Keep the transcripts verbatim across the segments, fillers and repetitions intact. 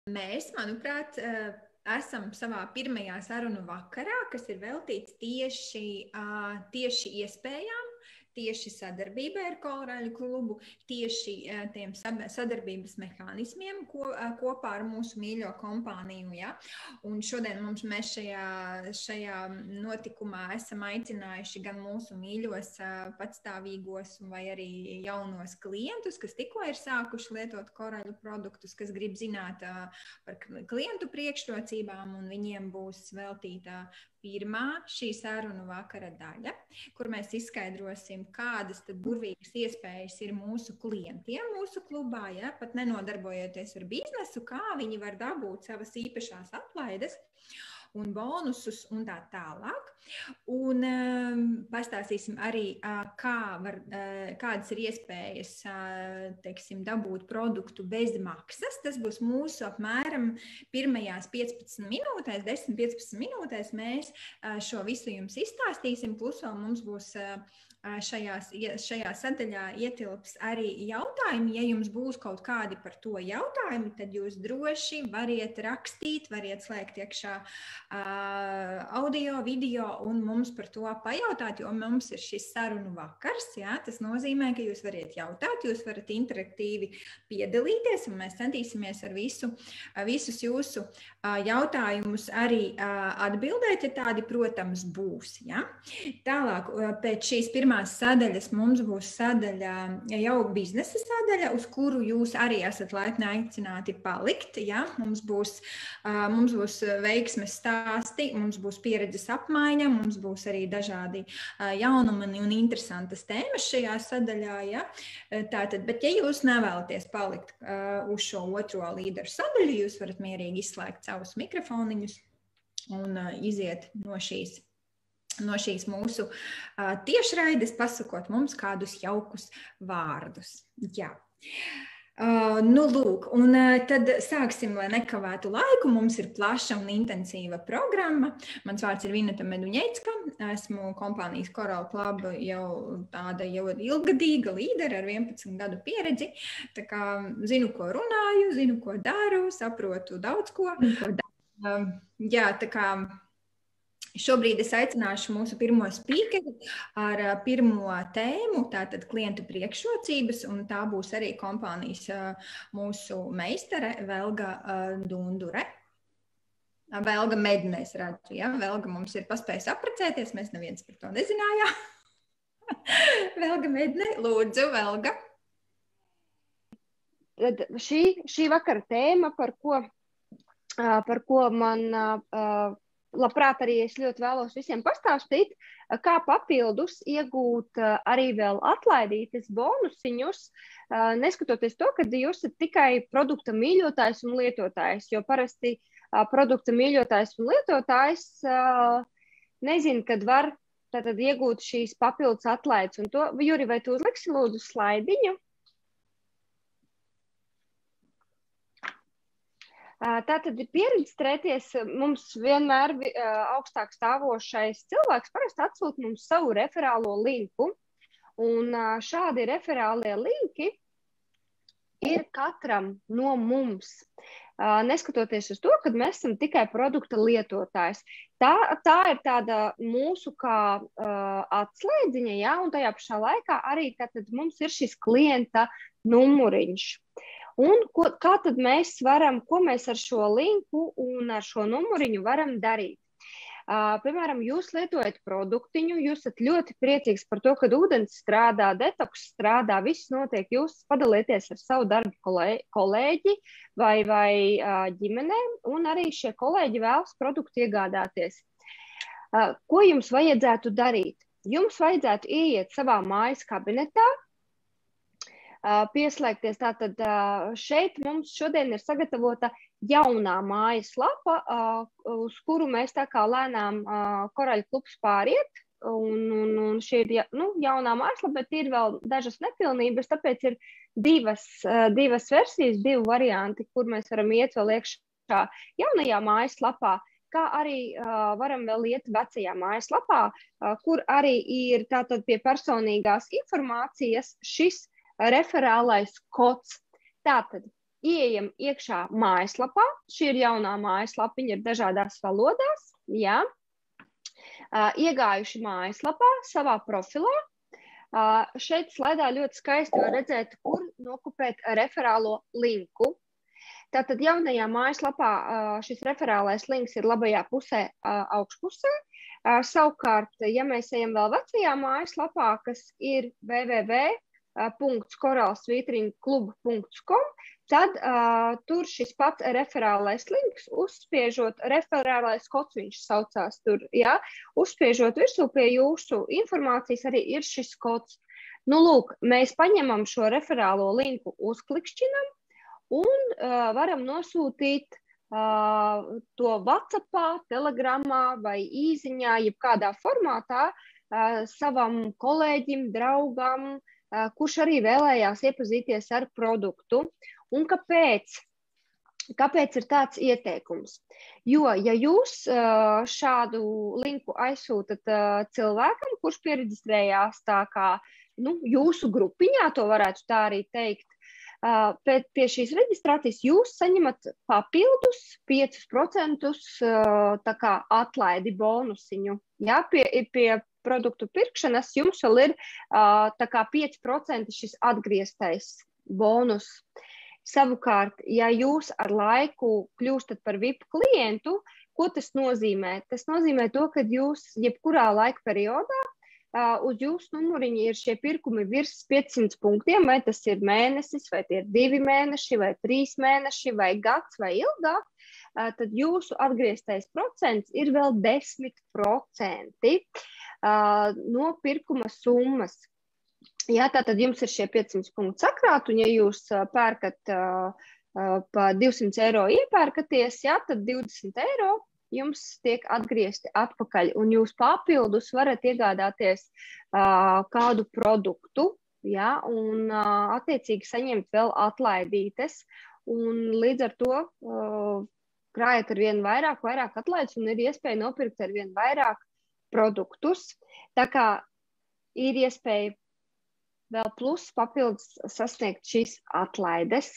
Mēs, manuprāt, esam savā pirmajā sarunu vakarā, kas ir veltīts tieši, tieši iespējām, tieši sadarbībai ar Kolraļu klubu, tieši tiem sadarbības mehānismiem ko, kopā ar mūsu mīļo kompāniju. Ja? Un šodien mums mēs šajā, šajā notikumā esam aicinājuši gan mūsu mīļos patstāvīgos vai arī jaunos klientus, kas tikko ir sākuši lietot Kolraļu produktus, kas grib zināt par klientu priekšrocībām, un viņiem būs veltīta pirmā šī sarunu vakara daļa, kur mēs izskaidrosim, kādas tad burvīgas iespējas ir mūsu klientiem mūsu klubā, ja, pat nenodarbojoties ar biznesu, kā viņi var dabūt savas īpašās atlaides un bonusus un tā tālāk. Un um, pastāstīsim arī, uh, kā var, uh, kādas ir iespējas uh, teiksim, dabūt produktu bez maksas. Tas būs mūsu apmēram pirmajās piecpadsmit minūtēs, desmit līdz piecpadsmit minūtēs mēs uh, šo visu jums izstāstīsim, plus vēl mums būs uh, Šajās, šajā sadaļā ietilps arī jautājumi. Ja jums būs kaut kādi par to jautājumi, tad jūs droši variet rakstīt, variet slēgt iekšā uh, audio, video un mums par to pajautāt, jo mums ir šis sarunu vakars. Jā? Tas nozīmē, ka jūs variet jautāt, jūs varat interaktīvi piedalīties, un mēs centīsimies ar visu, visus jūsu uh, jautājumus arī uh, atbildēt, ja tādi, protams, būs. Ja? Tālāk, uh, pēc šīs pirmās Pirmās sadaļas mums būs sadaļa, jau biznesa sadaļa, uz kuru jūs arī esat laipni aicināti palikt. Ja? Mums būs, uh, mums būs veiksmes stāsti, mums būs pieredzes apmaiņa, mums būs arī dažādi uh, jaunumi un interesantas tēmas šajā sadaļā. Ja? Tātad, bet ja jūs nevēlaties palikt uh, uz šo otro līderu sadaļu, jūs varat mierīgi izslēgt savus mikrofoniņus un uh, iziet no šīs. no šīs mūsu uh, tiešraides, pasakot mums kādus jaukus vārdus. Jā. Uh, nu, lūk, un uh, tad sāksim, lai nekavētu laiku. Mums ir plaša un intensīva programma. Mans vārds ir Vineta Meduņecka. Esmu kompānijas Coral Club jau tāda jau ilgadīga līdera ar vienpadsmit gadu pieredzi. Tā kā zinu, ko runāju, zinu, ko daru, saprotu daudz ko. ko daru. Uh, jā, tā kā šobrīd es aicināšu mūsu pirmo spīkeri ar pirmo tēmu, tātad klientu priekšrocības, un tā būs arī kompānijas mūsu meistare Velga Dundure. Velga Medne, es redzu, ja? Velga mums ir paspējis apprecēties, mēs neviens par to nezinājām. Velga Medne, lūdzu, Velga. Tad šī, šī vakara tēma, par ko, par ko man labprāt arī es ļoti vēlos visiem pastāstīt, kā papildus iegūt arī vēl atlaidītas bonusiņus, neskatoties to, ka jūs esat tikai produkta mīļotājs un lietotājs, jo parasti produkta mīļotājs un lietotājs nezin, kad var tātad iegūt šīs papildus atlaides. Un to, Juri, vai tu uzliksi lūdzu slaidiņu? Tātad pieregistrēties mums vienmēr augstāk stāvošais cilvēks parasti atsūta mums savu referālo linku. Un šādi referālie linki ir katram no mums. Neskatoties uz to, ka mēs esam tikai produkta lietotājs. Tā, tā ir tāda mūsu kā uh, atslēdziņa, ja, un tajā pašā laikā arī tātad mums ir šis klienta numuriņš. Un ko, kā tad mēs varam, ko mēs ar šo linku un ar šo numuriņu varam darīt? Uh, piemēram, jūs lietojat produktiņu, jūs esat ļoti priecīgs par to, ka ūdens strādā, detoks strādā, viss notiek, jūs padalieties ar savu darbu kolē, kolēģi vai, vai uh, ģimenēm, un arī šie kolēģi vēlas produktu iegādāties. Uh, ko jums vajadzētu darīt? Jums vajadzētu ieiet savā mājas kabinetā, uh, pieslēgties, tātad uh, šeit mums šodien ir sagatavota jaunā mājaslapa, uh, uz kuru mēs tā kā lēnām uh, Coral klubs pāriet, un, un, un šī ir ja, nu, jaunā mājaslapa, bet ir vēl dažas nepilnības, tāpēc ir divas, uh, divas versijas, divi varianti, kur mēs varam iet vēl iekšā jaunajā mājaslapā, kā arī uh, varam vēl iet vecajā mājaslapā, uh, kur arī ir tātad pie personīgās informācijas šis referālais kods. Tātad ieejam iekšā mājaslapā. Šī ir jaunā mājaslapa, viņa ir dažādās valodās. Jā. Iegājuši mājaslapā savā profilā. Šeit slaidā ļoti skaisti var redzēt, kur nokopēt referālo linku. Tātad jaunajā mājaslapā šis referālais links ir labajā pusē, augšpusē. Savukārt, ja mēs ejam vēl vecajā mājaslapā, kas ir w w w punkts korālsvītriņu klubu punkts com, tad uh, tur šis pats referālais links, uzspiežot, referālais kods viņš saucās tur, jā, uzspiežot virsū pie jūsu informācijas arī ir šis kods. Nu, lūk, mēs paņemam šo referālo linku, uzklikšķinam un uh, varam nosūtīt uh, to WhatsAppā, Telegramā vai īziņā, jebkādā formātā uh, savam kolēģim, draugam, uh, kurš arī vēlējās iepazīties ar produktu. Un kāpēc? Kāpēc ir tāds ieteikums? Jo, ja jūs uh, šādu linku aizsūtat uh, cilvēkam, kurš pieregistrējās tā kā nu, jūsu grupiņā, to varētu tā arī teikt, Uh, pēc pie šīs reģistrācijas jūs saņemat papildus pieci procenti uh, tā kā atlaidi bonusiņu. Jā, pie, pie produktu pirkšanas jums vēl ir uh, tā kā pieci procenti šis atgrieztais bonus. Savukārt, ja jūs ar laiku kļūstat par V I P klientu, ko tas nozīmē? Tas nozīmē to, ka jūs jebkurā laika periodā Uh, uz jūsu numuriņa ir šie pirkumi virs piecsimt punktiem, vai tas ir mēnesis, vai tie ir divi mēneši, vai trīs mēneši, vai gads, vai ilgāk, uh, tad jūsu atgrieztais procents ir vēl desmit procenti uh, no pirkuma summas. Jā, tātad jums ir šie piecsimt punkti sakrāt, un ja jūs uh, pērkat uh, uh, pa divsimt eiro iepērkaties, jā, tad divdesmit eiro jums tiek atgriezti atpakaļ, un jūs papildus varat iegādāties uh, kādu produktu, ja, un uh, attiecīgi saņemt vēl atlaidītes, un līdz ar to uh, krājat ar vien vairāk, vairāk atlaides, un ir iespēja nopirkt ar vien vairāk produktus. Tā kā ir iespēja vēl plus papildus sasniegt šīs atlaides.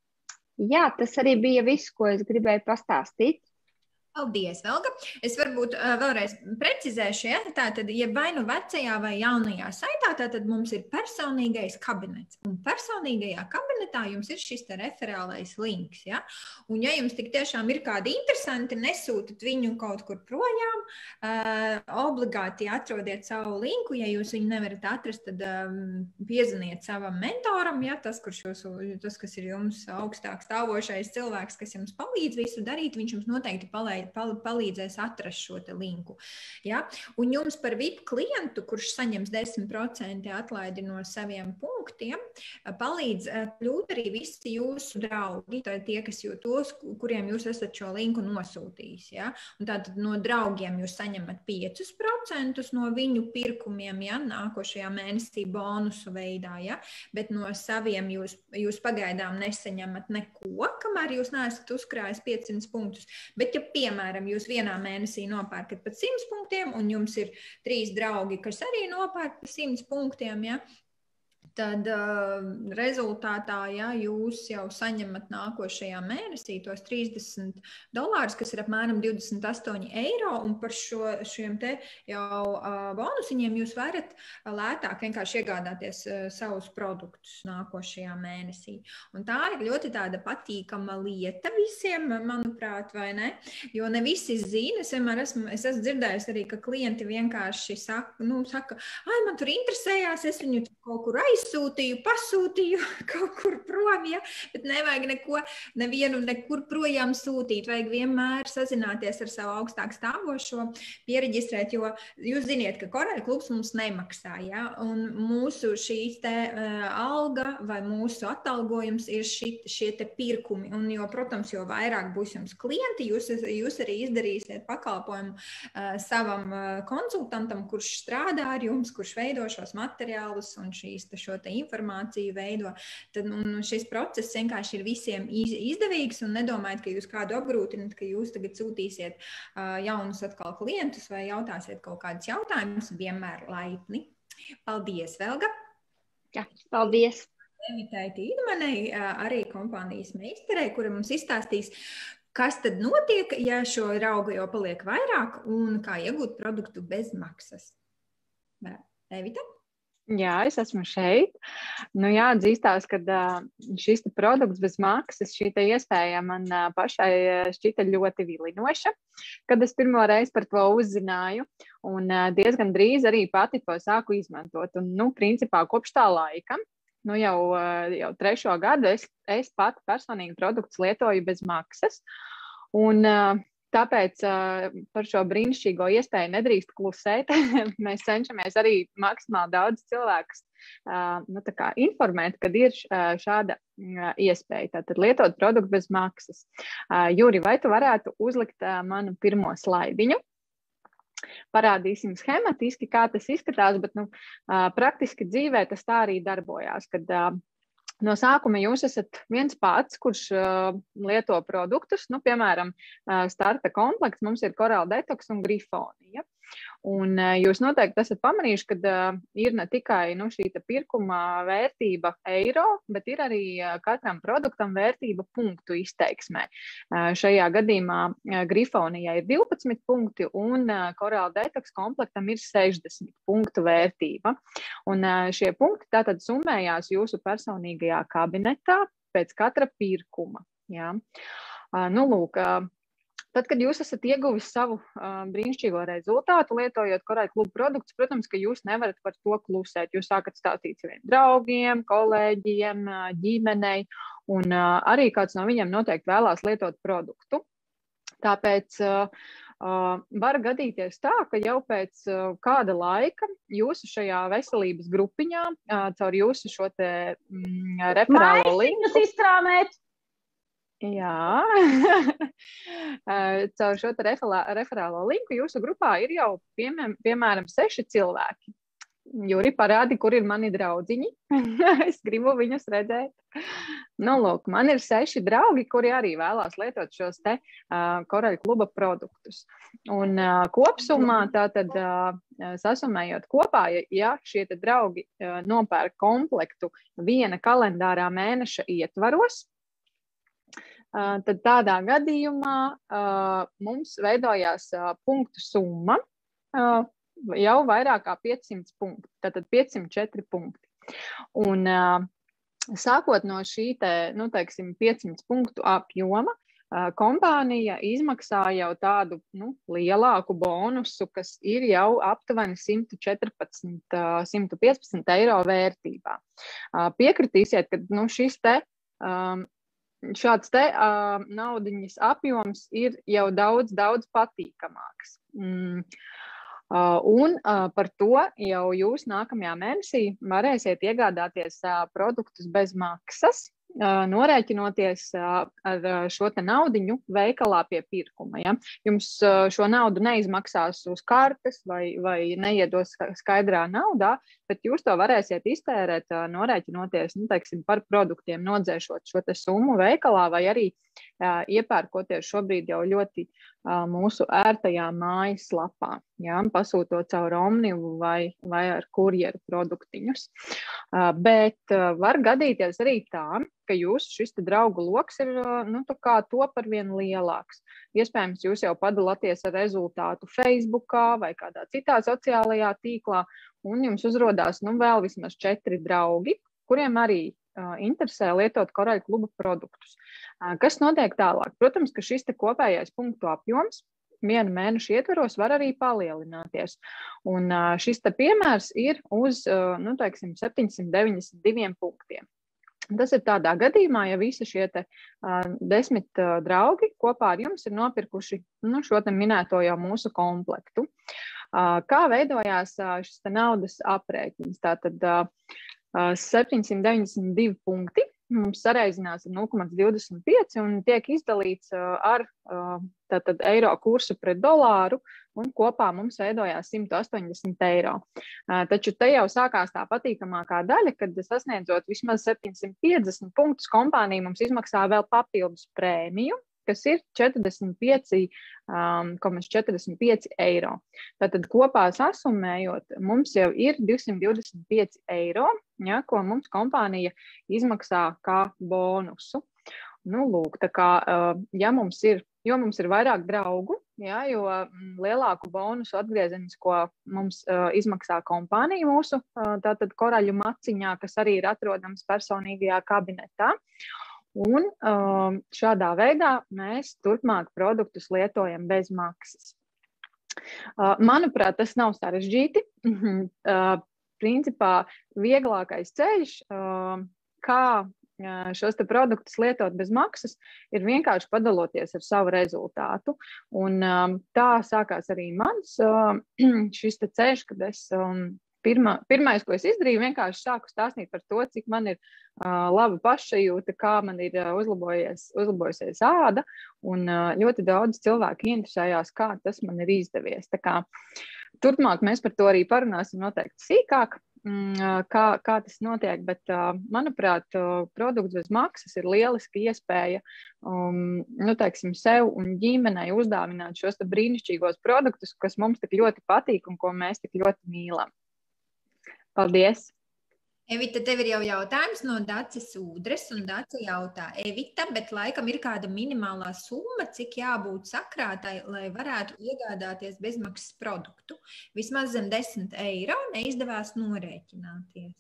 Jā, tas arī bija viss, ko es gribēju pastāstīt. Paldies, Velga. Es varbūt uh, vēlreiz precizēšu, ja? Tātad, ja vai nu vecajā vai jaunajā saitā, tad mums ir personīgais kabinets. Un personīgajā kabinetā jums ir šis te referālais links, ja? Un ja jums tik tiešām ir kādi interesanti, nesūtat viņu kaut kur projām, uh, obligāti atrodiet savu linku, ja jūs viņu nevarat atrast, tad um, piezvaniet savam mentoram, ja? Tas, kurš jūs, tas, kas ir jums augstāk stāvošais cilvēks, kas jums palīdz visu darīt, viņš jums noteikti palīdz palīdzēs atrast šo te linku. Ja? Un jums par V I P klientu, kurš saņems desmit procenti atlaidi no saviem punktiem, palīdz kļūt arī visi jūsu draugi, tie, kas jūs tos, kuriem jūs esat šo linku nosūtījis. Ja? Un tātad no draugiem jūs saņemat piecus procentus no viņu pirkumiem, ja? Nākošajā mēnesī bonusu veidā, ja? Bet no saviem jūs, jūs pagaidām nesaņemat neko, kamēr jūs neesat uzkrājis piecsimt punktus. Bet ja pie Piemēram, jūs vienā mēnesī nopērkat pat simt punktiem, un jums ir trīs draugi, kas arī nopērk par simt punktiem, ja? Tad uh, rezultātā, ja jūs jau saņemat nākošajā mēnesī tos trīsdesmit dolārus, kas ir apmēram divdesmit astoņi eiro, un par šo, šiem te jau uh, bonusiņiem jūs varat lētāk vienkārši iegādāties uh, savus produktus nākošajā mēnesī. Un tā ir ļoti tāda patīkama lieta visiem, manuprāt, vai ne? Jo ne visi zina, es vienmēr esmu, es esmu dzirdējusi arī, ka klienti vienkārši saka, nu, saka, ai, man tur interesējās, es viņu kaut kur aiz sūtīju, pasūtīju kaut kur prom, ja? Bet nevajag neko, nevienu nekur projām sūtīt, vajag vienmēr sazināties ar savu augstāk stāvošo, piereģistrēt, jo jūs ziniet, ka Korāļu klubs mums nemaksā, ja? Un mūsu šīs te uh, alga vai mūsu atalgojums ir ši, šie te pirkumi, un jo, protams, jo vairāk būs jums klienti, jūs, jūs arī izdarīsiet pakalpojumu uh, savam uh, konsultantam, kurš strādā ar jums, kurš veido šos materiālus un šīs te šo te informāciju veido, tad un šis process vienkārši ir visiem izdevīgs, un nedomājiet, ka jūs kādu apgrūtinat, ka jūs tagad sūtīsiet uh, jaunus atkal klientus vai jautāsiet kaut kādus jautājumus, vienmēr laipni. Paldies, Velga! Jā, paldies! Evitai Tīdmanei, arī kompānijas meistarei, kura mums izstāstīs, kas tad notiek, ja šo raugu jau paliek vairāk un kā iegūt produktu bez maksas. Evita? Jā, es esmu šeit. Nu, jāatzīstās, ka šis produkts bez maksas, šī iespēja man pašai šķita ļoti vilinoša, kad es pirmo reizi par to uzzināju, un diezgan drīz arī pati to sāku izmantot. Un, nu, principā, kopš tā laika, nu, jau, jau trešo gadu es, es pati personīgi produktus lietoju bez maksas, un tāpēc par šo brīnišķīgo iespēju nedrīkst klusēt. Mēs cenšamies arī maksimāli daudz cilvēkus nu, tā kā informēt, kad ir šāda iespēja. Tātad lietot produktu bez maksas. Juri, vai tu varētu uzlikt manu pirmo slaidiņu? Parādīsim schematiski, kā tas izskatās, bet nu, praktiski dzīvē tas tā arī darbojās, kad no sākuma jūs esat viens pats, kurš uh, lieto produktus, nu, piemēram, uh, starta komplekts, mums ir Coral Detox un Grifonija. Un uh, jūs noteikti esat pamanījuši, ka uh, ir ne tikai nu, šī pirkuma vērtība eiro, bet ir arī uh, katram produktam vērtība punktu izteiksmē. Uh, šajā gadījumā uh, Grifonijai ir divpadsmit punkti un uh, Coral Detox komplektam ir sešdesmit punktu vērtība. Un uh, šie punkti tātad summējās jūsu personīgajā kabinetā pēc katra pirkuma. Jā. Uh, nu, lūk, uh, Tad, kad jūs esat ieguvis savu uh, brīnišķīgo rezultātu, lietojot Coral klubu produktus, protams, ka jūs nevarat par to klusēt. Jūs sākat stāstīt saviem draugiem, kolēģiem, uh, ģimenei, un uh, arī kāds no viņiem noteikti vēlās lietot produktu. Tāpēc uh, uh, var gadīties tā, ka jau pēc uh, kāda laika jūsu šajā veselības grupiņā, uh, caur jūsu šo te mm, referālo linku izstrāmēt. Jā, caur šo te referālo linku jūsu grupā ir jau, piemēram, piemēram seši cilvēki. Juri, parādi, kur ir mani draudziņi. Es gribu viņus redzēt. Nu, lūk, man ir seši draugi, kuri arī vēlās lietot šos te uh, Coral kluba produktus. Un uh, kopsumā, tātad uh, sasumējot kopā, ja, ja šie te draugi uh, nopērk komplektu viena kalendārā mēneša ietvaros, Uh, tad tādā gadījumā uh, mums veidojās uh, punktu summa uh, jau vairāk kā piecsimt punkti, tātad piecsimt četri punkti. Un uh, sākot no šī te, nu, teiksim, piecsimt punktu apjoma, uh, kompānija izmaksā jau tādu nu, lielāku bonusu, kas ir jau aptuveni simt četrpadsmit, simt piecpadsmit eiro vērtībā. Uh, piekritīsiet, ka nu, šis te um, Šāds te uh, naudiņas apjoms ir jau daudz, daudz patīkamāks. Mm. Uh, un uh, par to jau jūs nākamajā mēnesī varēsiet iegādāties uh, produktus bez maksas, uh, norēķinoties uh, ar šo te naudiņu veikalā pie pirkuma. Ja? Jums uh, šo naudu neizmaksās uz kartes vai, vai neiedos skaidrā naudā, bet jūs to varēsiet iztērēt, uh, norēķinoties, nu, teiksim, par produktiem, nodzēšot šo te summu veikalā vai arī uh, iepērkoties šobrīd jau ļoti uh, mūsu ērtajā mājas lapā, ja? Pasūtot caur Omnivu vai, vai ar kurjeru produktiņus. Uh, bet uh, var gadīties arī tā, ka jūsu šis te draugu loks ir nu, tā kā to par vien lielāks. Iespējams, jūs jau padalāties ar rezultātu Facebookā vai kādā citā sociālajā tīklā, un jums uzrodās nu, vēl vismaz četri draugi, kuriem arī uh, interesē lietot Coral kluba produktus. Uh, kas notiek tālāk? Protams, ka šis te kopējais punktu apjoms vienu mēnešu ietveros var arī palielināties. Un uh, šis te piemērs ir uz uh, nu, teiksim, septiņsimt deviņdesmit diviem punktiem. Tas ir tādā gadījumā, ja visi šie te, uh, desmit uh, draugi kopā ar jums ir nopirkuši nu, šo te minēto jau mūsu komplektu. Uh, kā veidojās uh, šis te naudas aprēķins? Tātad uh, uh, septiņsimt deviņdesmit divi punkti mums sareizinās ar nulle komats divdesmit pieci un tiek izdalīts uh, ar uh, tātad eiro kursu pret dolāru, un kopā mums veidojās simt astoņdesmit eiro. Uh, taču te jau sākās tā patīkamākā daļa, kad sasniedzot vismaz septiņsimt piecdesmit punktus, kompānija mums izmaksā vēl papildus prēmiju, kas ir četrdesmit pieci komats četrdesmit pieci eiro. Tātad kopā sasummējot, mums jau ir divsimt divdesmit pieci eiro, ja, ko mums kompānija izmaksā kā bonusu. Nu, lūk, tā kā, ja mums ir, jo mums ir vairāk draugu, ja, jo lielāku bonusu atgriezenisko mums uh, izmaksā kompānija mūsu, uh, tātad Koraļu maciņā, kas arī ir atrodams personīgajā kabinetā. Un uh, šādā veidā mēs turpmāk produktus lietojam bez maksas. Uh, manuprāt, tas nav sarežģīti. uh, principā vieglākais ceļš, uh, kā šos te produktus lietot bez maksas, ir vienkārši padaloties ar savu rezultātu. Un um, tā sākās arī mans uh, šis te ceļš, kad es um, pirmā, pirmais, ko es izdarīju, vienkārši sāku stāstīt par to, cik man ir uh, laba pašsajūta, kā man ir uh, uzlabojies, uzlabojusies āda, un uh, ļoti daudz cilvēku interesējās, kā tas man ir izdevies. Tā kā turpmāk mēs par to arī parunāsim noteikti sīkāk. Kā, kā tas notiek, bet, manuprāt, produkts bez maksas ir lieliska iespēja um, nu, teiksim, sev un ģimenei uzdāvināt šos brīnišķīgos produktus, kas mums tik ļoti patīk un ko mēs tik ļoti mīlam. Paldies! Evita, tev ir jau jautājums no Daces Ūdres, un Dace jautā, Evita, bet laikam ir kāda minimālā summa, cik jābūt sakrātai, lai varētu iegādāties bezmaksas produktu. Vismaz zem desmit eiro neizdevās norēķināties.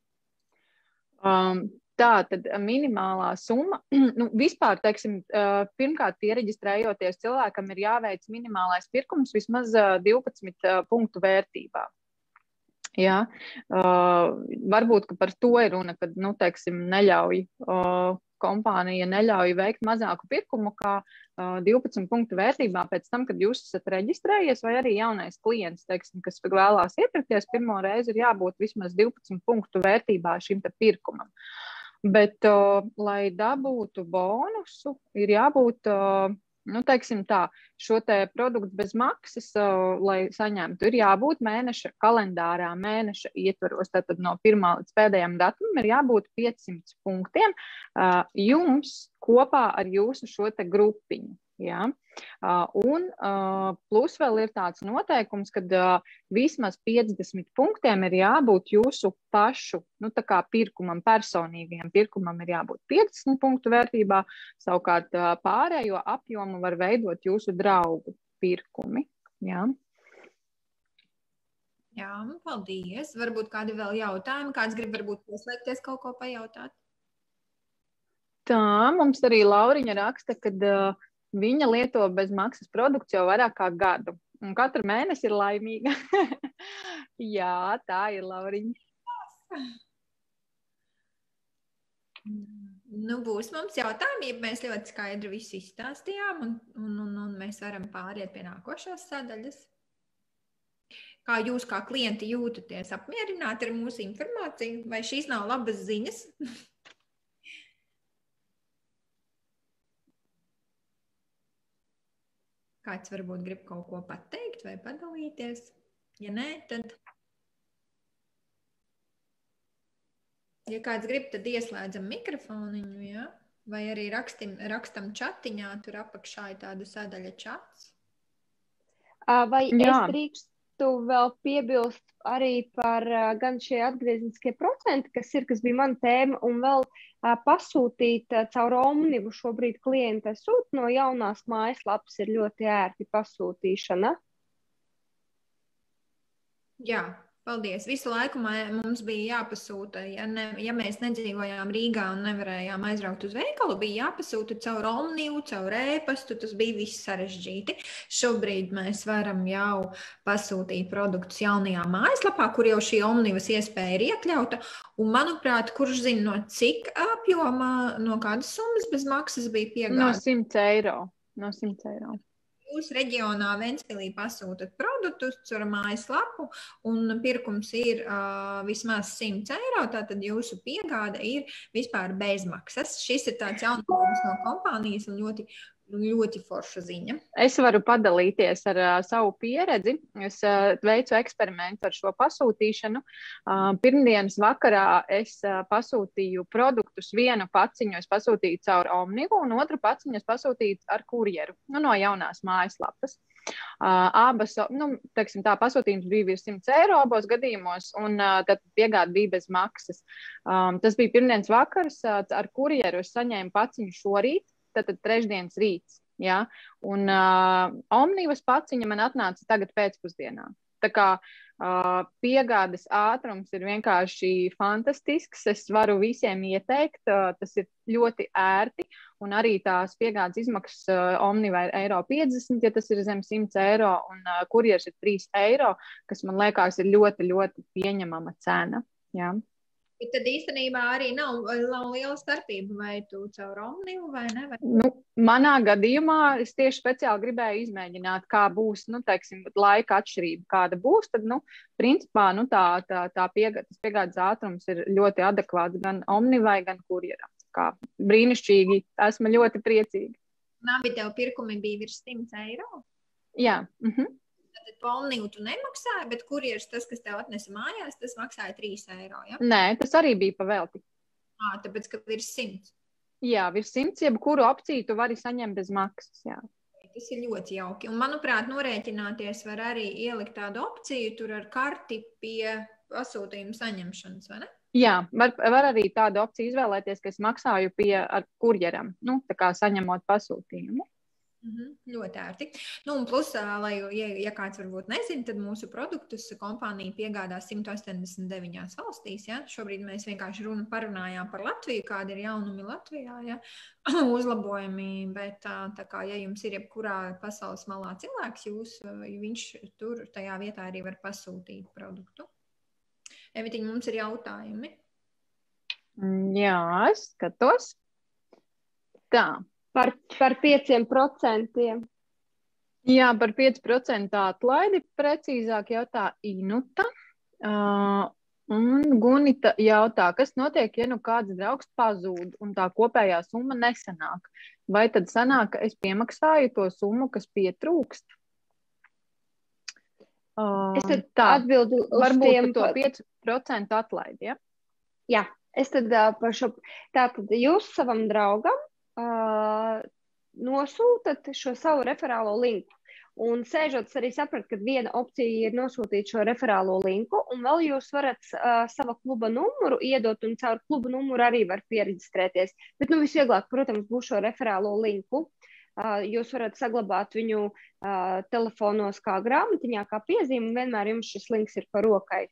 Um, tā, tad minimālā summa, nu, vispār, teiksim, pirmkārt piereģistrējoties cilvēkam ir jāveic minimālais pirkums vismaz divpadsmit punktu vērtībā. Jā, uh, varbūt, ka par to ir runa, kad, nu, teiksim, neļauj, uh, kompānija neļauj veikt mazāku pirkumu kā uh, divpadsmit punktu vērtībā pēc tam, kad jūs esat reģistrējies, vai arī jaunais klients, teiksim, kas vēlās iepirkties, pirmo reizi ir jābūt vismaz divpadsmit punktu vērtībā šim te pirkumam. Bet, uh, lai dabūtu bonusu, ir jābūt... Uh, Nu, teiksim tā, šo te produktu bez maksas, uh, lai saņemtu, ir jābūt mēneša kalendārā, mēneša ietvaros, tātad no pirmā līdz pēdējiem datumam ir jābūt piecsimt punktiem uh, jums kopā ar jūsu šo te grupiņu. Ja? Uh, un uh, plus vēl ir tāds noteikums, kad uh, vismaz piecdesmit punktiem ir jābūt jūsu pašu, nu tā kā pirkumam, personīgajam pirkumam ir jābūt piecdesmit punktu vērtībā, savukārt uh, pārējo apjomu var veidot jūsu draugu pirkumi. Ja? Jā, paldies. Varbūt kādi vēl jautājumi, kāds grib varbūt pieslēgties kaut ko pajautāt? Tā, mums arī Lauriņa raksta, kad uh, viņa lieto bez maksas produkts jau vairāk kā gadu. Un katru mēnesi ir laimīga. Jā, tā ir, Lauriņa. Nu, būs mums jautājumi, ja mēs ļoti skaidri visu izstāstījām, un, un, un, un mēs varam pāriet pie nākošās sadaļas. Kā jūs kā klienti jūtaties apmierināti ar mūsu informāciju? Vai šīs nav labas ziņas? Kāds varbūt grib kaut ko pateikt vai padalīties? Ja nē, tad... Ja kāds grib, tad ieslēdzam mikrofoniņu, ja? Vai arī rakstim, rakstam čatiņā, tur apakšā ir tāda sadaļa čats. Vai Jā. es drīkstu vēl piebilst arī par gan šie atgriezeniskie procenti, kas ir, kas bija mana tēma, un vēl uh, pasūtīt uh, caur Omnivu šobrīd klienta sūt no jaunās mājaslapas ir ļoti ērti pasūtīšana. Jā, paldies. Visu laiku mums bija jāpasūta, ja, ne, ja mēs nedzīvojām Rīgā un nevarējām aizbraukt uz veikalu, bija jāpasūta caur Omnivu, caur e-pastu, tas bija viss sarežģīti. Šobrīd mēs varam jau pasūtīt produktus jaunajā mājaslapā, kur jau šī Omnivas iespēja ir iekļauta, un manuprāt, kurš zina, no cik apjomā, no kādas summas bez maksas bija piegāde? No simts eiro. No simts eiro. Jūs reģionā Ventspilī pasūtat produktus caur mājaslapu un pirkums ir uh, vismaz simts eiro, tātad jūsu piegāde ir vispār bezmaksas. Šis ir tāds jaunums no kompānijas un ļoti, ļoti forša ziņa. Es varu padalīties ar uh, savu pieredzi. Es uh, veicu eksperimentu ar šo pasūtīšanu. Uh, pirmdienas vakarā es uh, pasūtīju produktus, vienu paciņu es pasūtīju caur Omnivu un otru paciņu es pasūtīju ar kurjeru, nu, no jaunās mājaslapas. Uh, abas, nu, teiksim, tā pasūtījums bija virs simts eiro abos gadījumos, un uh, tad piegāda bija bez maksas. Um, tas bija pirmdienas vakars, uh, ar kurjeru es saņēmu paciņu šorīt, tad, tad trešdienas rīts, ja? Un uh, Omnivas paciņa man atnāca tagad pēcpusdienā. Tā kā uh, piegādes ātrums ir vienkārši fantastisks, es varu visiem ieteikt, uh, tas ir ļoti ērti, un arī tās piegādes izmaksas uh, Omnivai ir eiro piecdesmit, ja tas ir zem simts eiro, un uh, kurjers ir trīs eiro, kas man liekas ir ļoti, ļoti pieņemama cena. Ja? Bet tad īstenībā arī nav, nav liela starpība, vai tu caur Omnivu vai ne? Vai... Nu, manā gadījumā es tieši speciāli gribēju izmēģināt, kā būs, nu, teiksim, laika atšķirība, kāda būs, tad, nu, principā, nu, tā, tā, tā piegādes, piegādes ātrums ir ļoti adekvāts gan Omnivai, gan kurjeram. Kā brīnišķīgi, esmu ļoti priecīga. Abi tev pirkumi bija virs simts eiro? Jā. Mhm. Tad pa Omnivu tu nemaksāji, bet kurjers tas, kas tev atnesa mājās, tas maksāja trīs eiro, ja? Nē, tas arī bija pavelti. Ā, tāpēc, ka virs simts. Jā, virs simts, jebkuru opciju tu vari saņemt bez maksas, jā. Tas ir ļoti jauki. Un, manuprāt, norēķināties var arī ielikt tādu opciju tur ar karti pie pasūtījuma saņemšanas, vai ne? Jā, var, var arī tādu opciju izvēlēties, ka es maksāju pie ar kurjeram, nu, tā kā saņemot pasūtījumu. Mhm, ļoti ērti. Nu, un plus, lai, ja, ja kāds varbūt nezina, tad mūsu produktus kompānija piegādā simt astoņdesmit deviņās valstīs. Ja? Šobrīd mēs vienkārši runa parunājām par Latviju, kādi ir jaunumi Latvijā, ja? uzlabojumi, bet tā kā, ja jums ir jebkurā pasaules malā cilvēks, jūs, viņš tur tajā vietā arī var pasūtīt produktu. Evitiņ, mums ir jautājumi. Jā, es skatos. Tā. Par, par pieciem procentiem. Jā, par pieci procenti atlaidi precīzāk jautā Inuta. Uh, un Gunita jautā, kas notiek, ja nu kāds draugs pazūd un tā kopējā summa nesanāk? Vai tad sanāk, ka es piemaksāju to summu, kas pietrūkst? Uh, es tad tā, atbildu uz varbūt tiem... to pieci procenti atlaidi, ja? Jā, es tad uh, par šo... Tātad jūs savam draugam Uh, nosūtat šo savu referālo linku. Un sēžot, arī saprat, ka viena opcija ir nosūtīt šo referālo linku, un vēl jūs varat uh, sava kluba numuru iedot, un caur kluba numuru arī var pieregistrēties. Bet, nu, visvieglāk, protams, būs šo referālo linku. Uh, jūs varat saglabāt viņu uh, telefonos kā grāmatiņā, kā piezīme, un vienmēr jums šis links ir par rokai.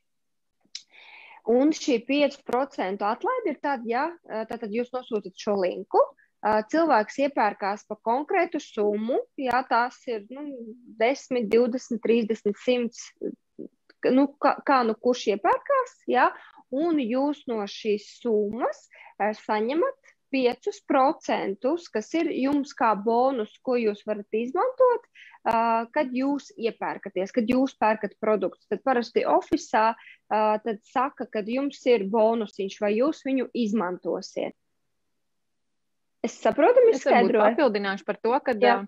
Un šī pieci procenti atlaide ir tad, ja tātad jūs nosūtat šo linku, cilvēks iepērkās pa konkrētu summu, jā, tās ir nu, desmit, divdesmit, trīsdesmit, simts, nu, kā, kā nu kurš iepērkās, jā, un jūs no šīs summas saņemat piecus procentus, kas ir jums kā bonus, ko jūs varat izmantot, kad jūs iepērkaties, kad jūs pērkat produktus. Tad parasti ofisā tad saka, kad jums ir bonusiņš, vai jūs viņu izmantosiet. Es saprotu, es skaidroju. Es papildināšu par to, ka uh,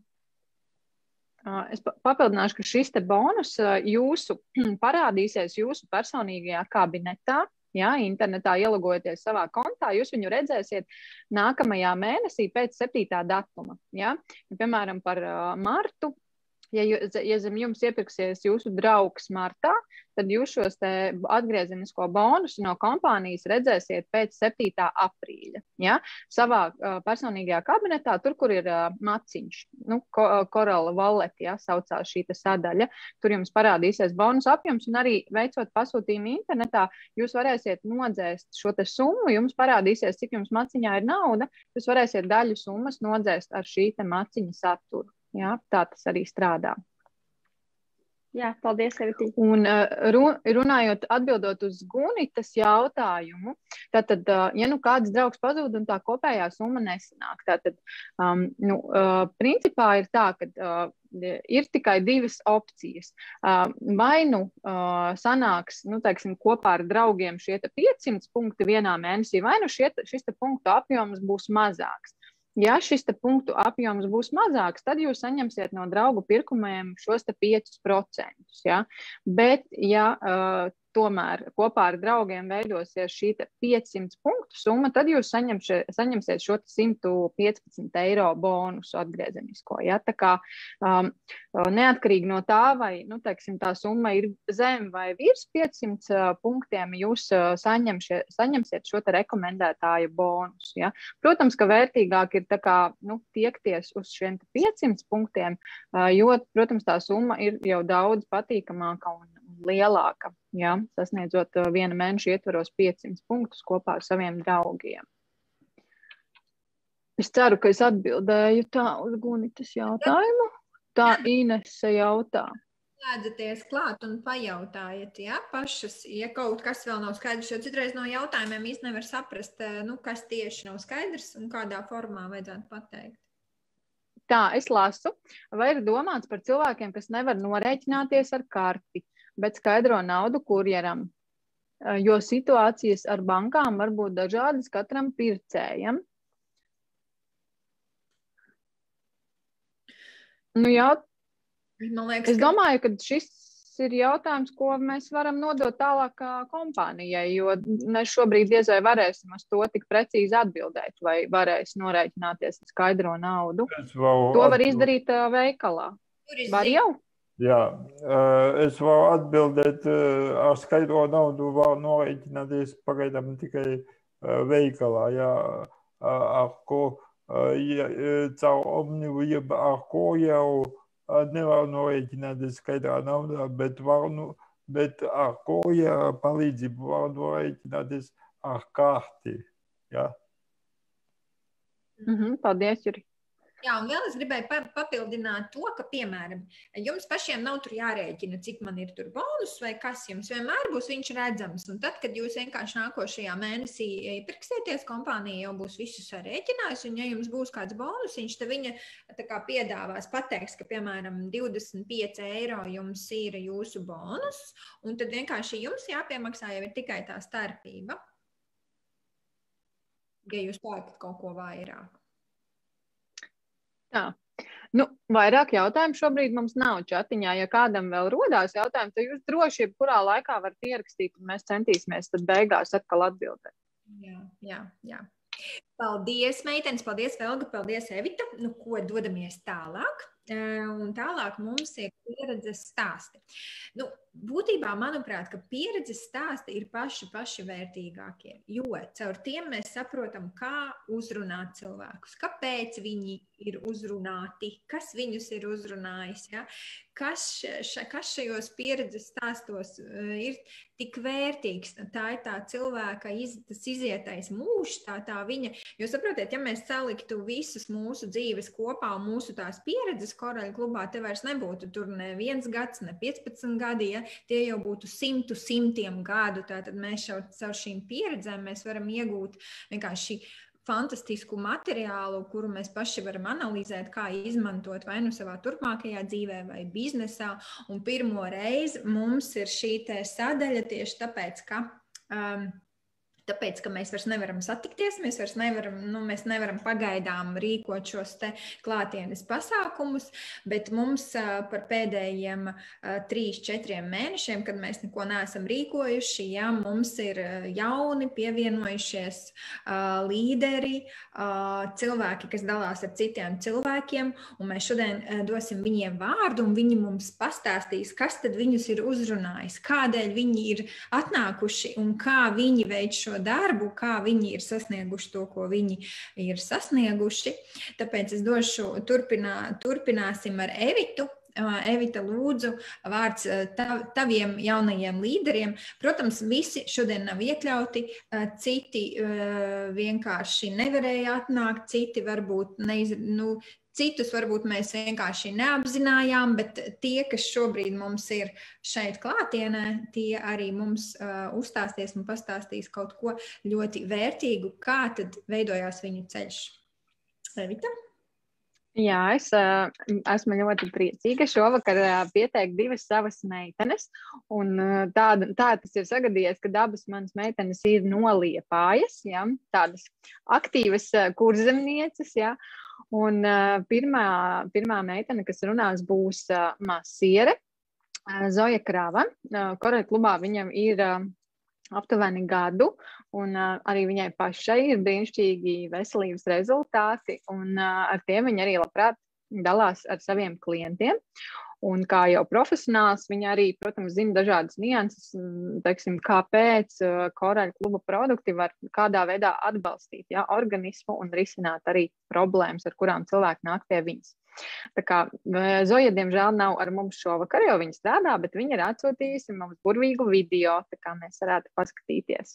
es papildināšu, ka šis te bonus uh, jūsu parādīsies jūsu personīgajā kabinetā, jā, internetā ielogojoties savā kontā, jūs viņu redzēsiet nākamajā mēnesī pēc septītā datuma, jā. Piemēram, par uh, martu. Ja, ja zem jums iepirksies jūsu draugs martā, tad jūs šos te atgriezenisko bonusu no kompānijas redzēsiet pēc septītā aprīļa. Ja? Savā uh, personīgajā kabinetā, tur, kur ir uh, maciņš, nu, ko, uh, Coral Wallet, ja, saucās šī sadaļa, tur jums parādīsies bonus apjoms, un arī veicot pasūtījumu internetā, jūs varēsiet nodzēst šo te summu, jums parādīsies, cik jums maciņā ir nauda, jūs varēsiet daļu summas nodzēst ar šī te maciņa saturu. Jā, tā tas arī strādā. Jā, paldies, Evitiņ. Un runājot, atbildot uz Gunitas jautājumu, tātad, ja nu kāds draugs pazūd un tā kopējā summa nesanāk, tātad, um, nu, uh, principā ir tā, ka uh, ir tikai divas opcijas. Uh, vai nu uh, sanāks, nu, teiksim, kopā ar draugiem šie piecsimt punkti vienā mēnesī, vai nu šie, šis te punktu apjoms būs mazāks. Ja šis te punktu apjoms būs mazāks, tad jūs saņemsiet no draugu pirkumiem šos te piecus procentus. Ja? Bet, ja uh, tomēr kopā ar draugiem veidosies šī piecsimt punktu summa, tad jūs saņemšie, saņemsiet šo simt piecpadsmit eiro bonusu atgriezenisko. Ja? Tā kā um, neatkarīgi no tā, vai nu, teiksim, tā summa ir zem vai virs piecsimt uh, punktiem, jūs uh, saņemšie, saņemsiet šo te rekomendētāju bonusu. Ja? Protams, ka vērtīgāk ir tā kā, nu, tiekties uz šiem piecsimt punktiem, uh, jo, protams, tā summa ir jau daudz patīkamāka un lielāka, ja, sasniedzot viena mēneša ietvaros piecsimt punktus kopā ar saviem draugiem. Es ceru, ka es atbildēju tā uz Gunitas jautājumu. Tā Inese jautā. Slēdzaties klāt un pajautājiet, ja, pašas, ja kaut kas vēl nav skaidrs, jo citreiz no jautājumiem īsti nevar saprast, nu, kas tieši nav skaidrs un kādā formā vajadzētu pateikt. Tā, es lasu. Vai ir domāts par cilvēkiem, kas nevar norēķināties ar karti, bet skaidro naudu kurjeram, jo situācijas ar bankām var būt dažādas katram pircējam. Nu jā, liekas, es domāju, ka šis ir jautājums, ko mēs varam nodot tālāk kompānijai, jo mēs šobrīd diez vai varēsim uz to tik precīzi atbildēt, vai varēs norēķināties ar skaidro naudu. To var izdarīt veikalā. Var jau? Jā, es varu atbildēt, ar skaidro naudu var norēķināties pagaidām tikai veikalā, jā, ar ko, ja, caur Omnivu, jeb ar ko jau nevar norēķināties skaidrā naudā, bet, var, nu, bet ar ko, ja palīdzību var norēķināties ar karti, jā. Mhm, paldies, Juri. Jā, un vēl es gribēju papildināt to, ka, piemēram, jums pašiem nav tur jārēķina, cik man ir tur bonus vai kas jums vienmēr būs viņš redzams. Un tad, kad jūs vienkārši nākošajā mēnesī iepirksieties, kompānija jau būs visu sarēķinājusi, un ja jums būs kāds bonusiņš, tad viņa tā kā piedāvās, pateiks, ka, piemēram, divdesmit pieci eiro jums ir jūsu bonus, un tad vienkārši jums jāpiemaksā jau ir tikai tā starpība, ja jūs pērkat kaut ko vairāk. Tā. Nu, vairāk jautājumu šobrīd mums nav čatiņā. Ja kādam vēl rodās jautājumi, tad jūs droši kurā laikā varat ierakstīt, un mēs centīsimies tad beigās atkal atbildēt. Jā, jā, jā. Paldies, meitenes, paldies, Velga, paldies, Evita. Nu, ko dodamies tālāk? Un tālāk mums ir pieredzes stāsti. Nu, būtībā, manuprāt, ka pieredzes stāsti ir paši, paši vērtīgākie, jo caur tiem mēs saprotam, kā uzrunāt cilvēkus, kāpēc viņi ir uzrunāti, kas viņus ir uzrunājis, ja? kas, ša, kas šajos pieredzes stāstos ir tik vērtīgs. Tā ir tā cilvēka iz, tas izietais mūžs, tā, tā viņa, jo saprotiet, ja mēs saliktu visus mūsu dzīves kopā un mūsu tās pieredzes Koraļu klubā, te vairs nebūtu tur ne viens gads, ne piecpadsmit gadi, ja? Tie jau būtu simtu simtiem gadu, tātad mēs jau caur šīm pieredzēm mēs varam iegūt vienkārši fantastisku materiālu, kuru mēs paši varam analizēt, kā izmantot vai nu savā turpmākajā dzīvē vai biznesā, un pirmo reizi mums ir šī te sadaļa tieši tāpēc, ka um, Tāpēc, ka mēs vairs nevaram satikties, mēs vairs nevaram, nu, mēs nevaram pagaidām rīkot šos te klātienes pasākumus, bet mums uh, par pēdējiem uh, trīs, četriem mēnešiem, kad mēs neko neesam rīkojuši, ja, mums ir uh, jauni pievienojušies uh, līderi, uh, cilvēki, kas dalās ar citiem cilvēkiem, un mēs šodien uh, dosim viņiem vārdu, un viņi mums pastāstīs, kas tad viņus ir uzrunājis, kādēļ viņi ir atnākuši un kā viņi veic šo darbu, kā viņi ir sasnieguši to, ko viņi ir sasnieguši. Tāpēc es došu, turpinā, turpināsim ar Evitu. Evita, lūdzu, vārds tav, taviem jaunajiem līderiem. Protams, visi šodien nav iekļauti, citi vienkārši nevarēja atnākt, citi varbūt neiz, nu, citus varbūt mēs vienkārši neapzinājām, bet tie, kas šobrīd mums ir šeit klātienē, tie arī mums uh, uzstāsties un pastāstīs kaut ko ļoti vērtīgu, kā tad veidojās viņu ceļš. Evita? Jā, es uh, esmu ļoti priecīga šovakar uh, pieteikt divas savas meitenes. Un, uh, tāda, tā tas ir sagadījies, ka abas manas meitenes ir no Liepājas, ja, tādas aktīvas uh, kurzemnieces. Ja. Un, uh, pirmā, pirmā meitene, kas runās, būs uh, masiere uh, Zoja Krava. Uh, Koreja klubā viņam ir uh, aptuveni gadu, un uh, arī viņai pašai ir brīnišķīgi veselības rezultāti, un uh, ar tiem viņa arī labprāt dalās ar saviem klientiem. Un kā jau profesionāls, viņa arī, protams, zina dažādas nianses, teiksim, kāpēc uh, Koreja kluba produkti var kādā veidā atbalstīt, ja, organismu un risināt arī problēmas, ar kurām cilvēki nāk pie viņas. Tā kā Zoja, diemžēl, nav ar mums šovakar, jo viņa strādā, bet viņa ir atsūtījusi mums burvīgu video, tā kā mēs varētu paskatīties.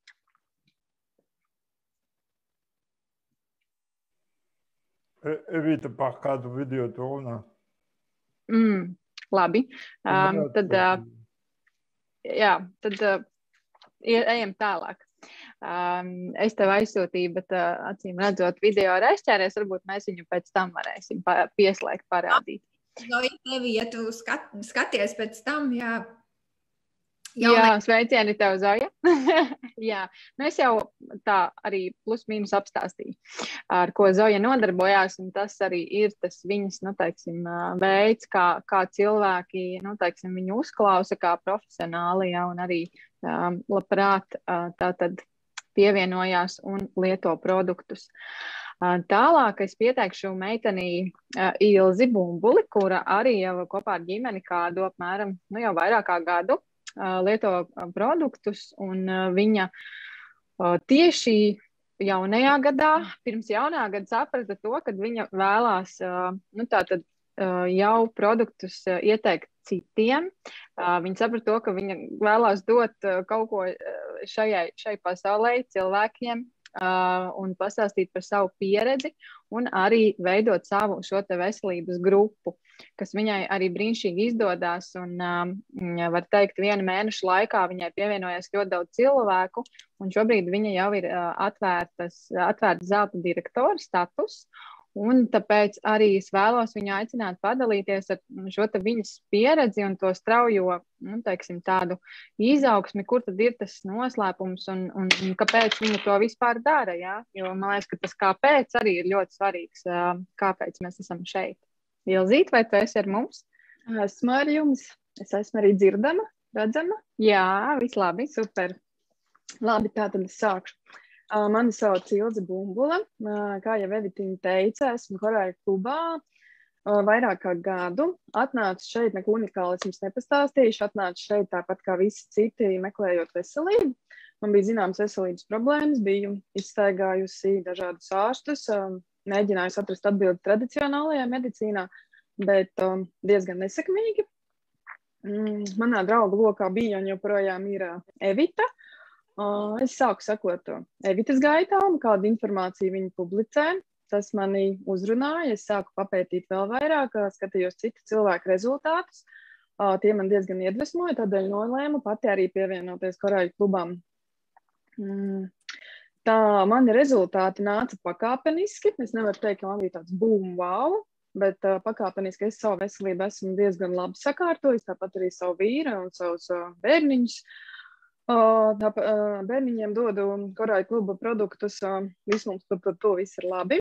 Evita, par kādu video tu runā? Mm, labi. Um, tad, uh, jā, tad uh, ejam tālāk. Um, es tev aizsūtīju, bet uh, acīm redzot video ar aizķēries, varbūt mēs viņu pēc tam varēsim pa pieslēgt, parādīt. Zoja, tevi, ja tu skat skaties pēc tam, jā. Jau jā, ne... sveicieni tev, Zoja. Jā, nu es jau tā arī plus mīnus apstāstīju, ar ko Zoja nodarbojās, un tas arī ir tas viņas, nu, teiksim, veids, kā, kā cilvēki, nu, teiksim, viņu uzklausa kā profesionāli, ja, un arī um, labprāt tā tad pievienojās un lieto produktus. Uh, tālāk es pieteikšu meitenī uh, Ilzi Bumbuli, kura arī jau kopā ar ģimeni kādu apmēram, nu, jau vairāk kā gadu lieto produktus, un viņa tieši jaunajā gadā, pirms jaunā gada saprata to, kad viņa vēlās, nu, tātad jau produktus ieteikt citiem. Viņa saprata to, ka viņa vēlās dot kaut ko šajai, šai pasaulē cilvēkiem, Uh, un pastāstīt par savu pieredzi un arī veidot savu šo te veselības grupu, kas viņai arī brīnišķīgi izdodās, un um, var teikt, vienu mēnešu laikā viņai pievienojās ļoti daudz cilvēku, un šobrīd viņa jau ir uh, atvērtas, atvērtas zelta direktora status, un tāpēc arī es vēlos viņu aicināt padalīties ar šo te viņas pieredzi un to straujo, nu, teiksim, tādu izaugsmi, kur tad ir tas noslēpums un, un, un kāpēc viņa to vispār dara, jā? Jo man liekas, ka tas kāpēc arī ir ļoti svarīgs, kāpēc mēs esam šeit. Ilzīt, vai tu esi ar mums? Esmu ar jums. Es esmu arī dzirdama, redzama. Jā, viss labi, super. Labi, tā tad es sākšu. Uh, mani sauc Ilze Bumbula, uh, kā jau Evitīna teica, esmu Koreja klubā uh, vairāk kā gadu. Atnācu šeit, neko unikāli es jums nepastāstīšu, atnācu šeit tāpat kā visi citi meklējot veselību. Man bija zināmas veselības problēmas, biju izstaigājusi dažādus ārstus, uh, mēģinājusi atrast atbildi tradicionālajā medicīnā, bet um, diezgan nesekmīgi. Mm, manā draugu lokā bija un joprojām ir uh, Evita. Uh, es sāku sekot Evitas gaitām, kādu informāciju viņa publicē. Tas mani uzrunāja, es sāku papētīt vēl vairāk, skatījos citu cilvēku rezultātus. Uh, tie man diezgan iedvesmoja, tādēļ nolēmu pati arī pievienoties Koreja klubam. Mm. Tā mani rezultāti nāca pakāpeniski. Es nevaru teikt, ka man bija tāds boom, wow, bet uh, pakāpeniski es savu veselību esmu diezgan labi sakārtojis, tāpat arī savu vīru un savus uh, bērniņus. Uh, tā, uh, bērniņiem dodu Koreja kluba produktus, uh, viss mums par to, to viss ir labi.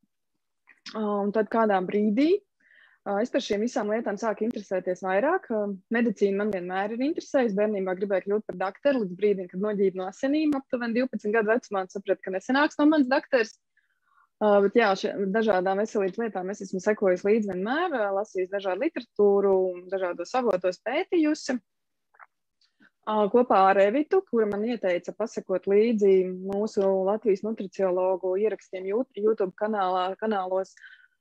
Uh, un tad kādā brīdī uh, es par šiem visām lietām sāku interesēties vairāk. Uh, medicīna man vienmēr ir interesējusi. Bērnībā gribēju kļūt par dakteru līdz brīdim, kad noģību no asinīm. Aptuveni divpadsmit gadu vecumā sapratu, ka nesanāks no mans dakters. Uh, bet jā, še, dažādām veselības lietām es esmu sekojis līdz vienmēr, uh, lasījis dažādu literatūru, dažādos avotos pētījusi. Kopā ar Evitu, kura man ieteica pasakot līdzi mūsu Latvijas nutriciologu ierakstiem YouTube kanālā, kanālos.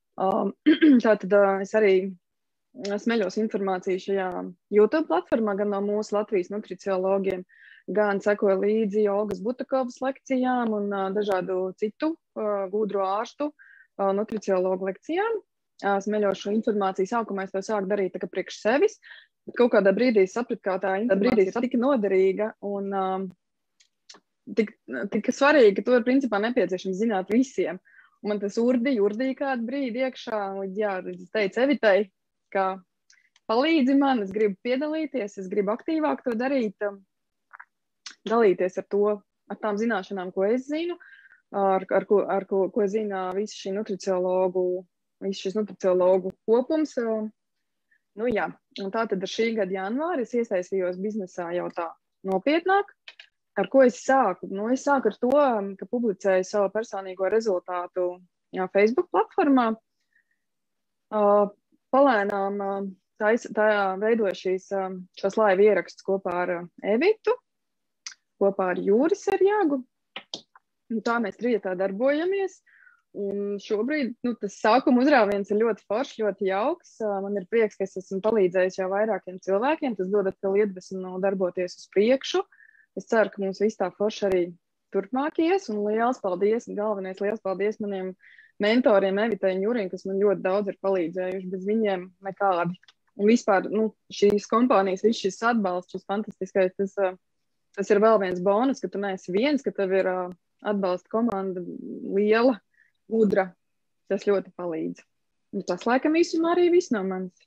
Tātad es arī smeļos informāciju šajā YouTube platformā, gan no mūsu Latvijas nutriciologiem, gan sekoju līdzi Olgas Butakovas lekcijām un dažādu citu gudru ārstu nutriciologu lekcijām. Smeļos šo informāciju sākumā es to sāku darīt tā kā priekš sevis. Kaut kādā brīdī sapratu, ka tā informācija ir tik noderīga un um, tik, tik svarīga, ka to ir principā nepieciešams zināt visiem. Un man tas urdīja, urdīja kādu brīdi iekšā. Un, jā, es teicu Evitai, ka palīdzi man, es gribu piedalīties, es gribu aktīvāk to darīt, dalīties ar to, ar tām zināšanām, ko es zinu, ar, ar, ko, ar ko, ko zina visi šī nutriciologu, viss šis nutriciologu kopums. Nu jā, un tā tad ar šī gada janvāri es iesaistījos biznesā jau tā nopietnāk. Ar ko es sāku? Nu, es sāku ar to, ka publicēju savu personīgo rezultātu jā, Facebook platformā. Uh, palēnām uh, tā, tā veidoja šīs, uh, šos laivu ierakstus kopā ar uh, Evitu, kopā ar Jūris Erjāgu. Un tā mēs trietā darbojamies. Un šobrīd nu, tas sākuma uzrāviens ir ļoti foršs, ļoti jauks. Uh, man ir prieks, ka es esmu palīdzējis jau vairākiem cilvēkiem. Tas dod atkal iedvesmu darboties uz priekšu. Es ceru, ka mums viss tā forši arī turpmāk ies, un liels paldies, un galvenais liels paldies maniem mentoriem Evitai un Jurim, kas man ļoti daudz ir palīdzējuši, bez viņiem nekādi. Un vispār, nu, šīs kompānijas, viss šis atbalsts, šis fantastiskais, tas, tas ir vēl viens bonus, ka tu neesi viens, ka tev ir atbalsta komanda liela, gudra, tas ļoti palīdz. Un tas, laikam, īsumā arī viss no manis.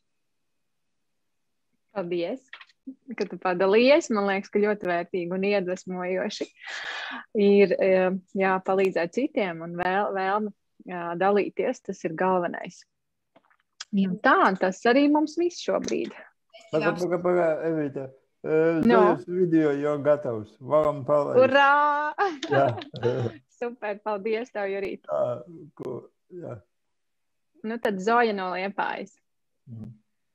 Paldies! Ka tu padalījies, man liekas, ka ļoti vērtīgi un iedvesmojoši ir jā, palīdzēt citiem un vēl, vēlme jā, dalīties, tas ir galvenais. Un tā, tas arī mums viss šobrīd. Paga, paga, paga, Evita, zvajas no. Video jau gatavs, varam palaist. Urā! Jā. Super, paldies tev, Jurīt. Jā, ko, jā. Nu tad Zoja no Liepājas. Mm.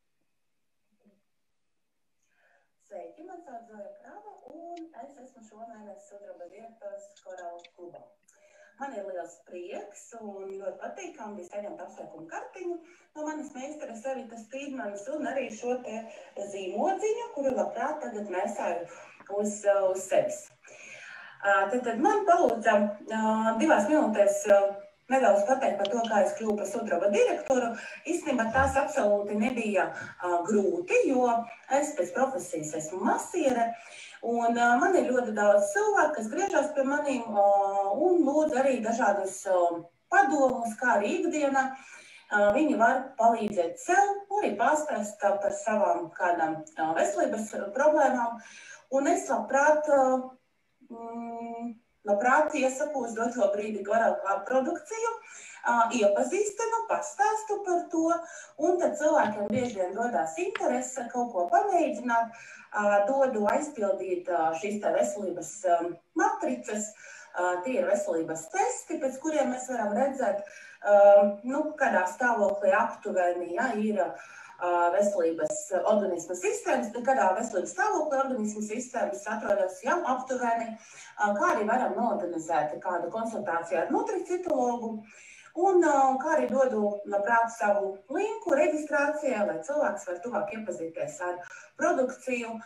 Sveiki, man sauc Zoja Krava, un es esmu šomēnes sudraba direktors Korāla klubā. Man ir liels prieks un ļoti patīkami bija saņemt apsveikumu kartiņu no manas meistares Evitas Tīdmanas un arī šo te zīmodziņu, kuru labprāt tagad nesāju uz, uz sevis. Tad, tad man palūdza divās minūtēs nedaudz pateikt par to, kā es kļuvu par sudraba direktoru. Īstenībā tās absolūti nebija uh, grūti, jo es pēc profesijas esmu masiere, un uh, man ir ļoti daudz cilvēku, kas griežas pie maniem uh, un lūdz arī dažādus uh, padomus, kā arī ikdienā. Uh, viņi var palīdzēt sev, arī pastāst uh, par savām kādām uh, veselības problēmām, un es labprāt uh, mm, Labprāt iesaku uz doto brīdi Korāla produkciju, iepazīstinu, pastāstu par to, un tad cilvēkiem bieži vien rodās interese kaut ko pamēģināt, dodu aizpildīt šīs tā veselības matricas, tie ir veselības testi, pēc kuriem mēs varam redzēt, nu, kādā stāvoklī aptuveni, ja, ir veselības organisma sistēmas, kādā veselības stāvokļa organisma sistēmas atrodas jau aptuveni, kā arī varam norganizēt kādu konsultāciju ar nutricitologu, un kā arī dodu labprāt savu linku reģistrācijai, lai cilvēks var tuvāk iepazīties ar produkciju.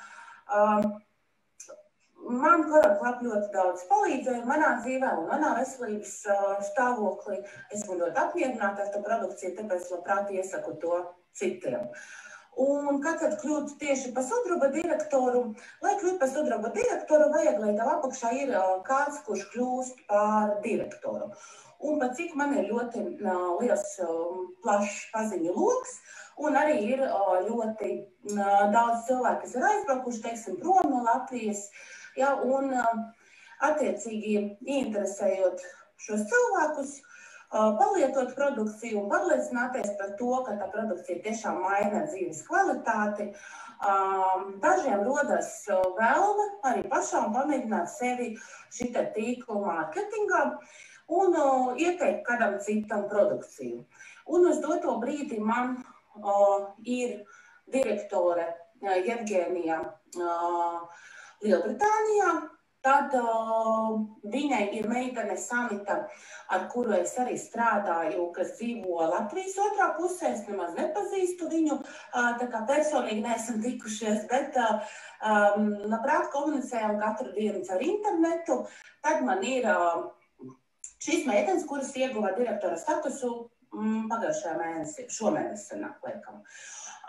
Man Korāla ļoti daudz palīdzēja manā dzīvē un manā veselības stāvoklī. Esmu ļoti apmierināta ar to produkciju, tāpēc labprāt iesaku to citiem. Un kad tad kļūt tieši par sudraba direktoru, lai kļūt par sudraba direktoru, vajag, lai tev apakšā ir kāds, kurš kļūst par direktoru. Un pat cik man ir ļoti liels plašs paziņu loks, un arī ir ļoti daudz cilvēku, kas ir aizbraukuši, teiksim, prom no Latvijas, ja, un attiecīgi ieinteresējot šos cilvēkus, palietot produkciju un pārliecināties par to, ka tā produkcija tiešām maina dzīves kvalitāti. Dažiem rodas vēlme arī pašām pamēģināt sevi šitā tīklu mārketingā un ieteikt kādam citam produkciju. Un uz doto brīdi man ir direktore Jevgenija Lielbritānijā. Tad uh, viņai ir meitene Sanita, ar kuru es arī strādāju, kas dzīvo Latvijas otrā pusē. Es nemaz nepazīstu viņu, uh, tā kā personīgi neesam tikušies, bet uh, um, labprāt komunicējam katru dienu ar internetu. Tad man ir uh, šīs meitenes, kuras ieguva direktora statusu mm, pagājušajā mēnesī, šomēnes sanāk, laikam.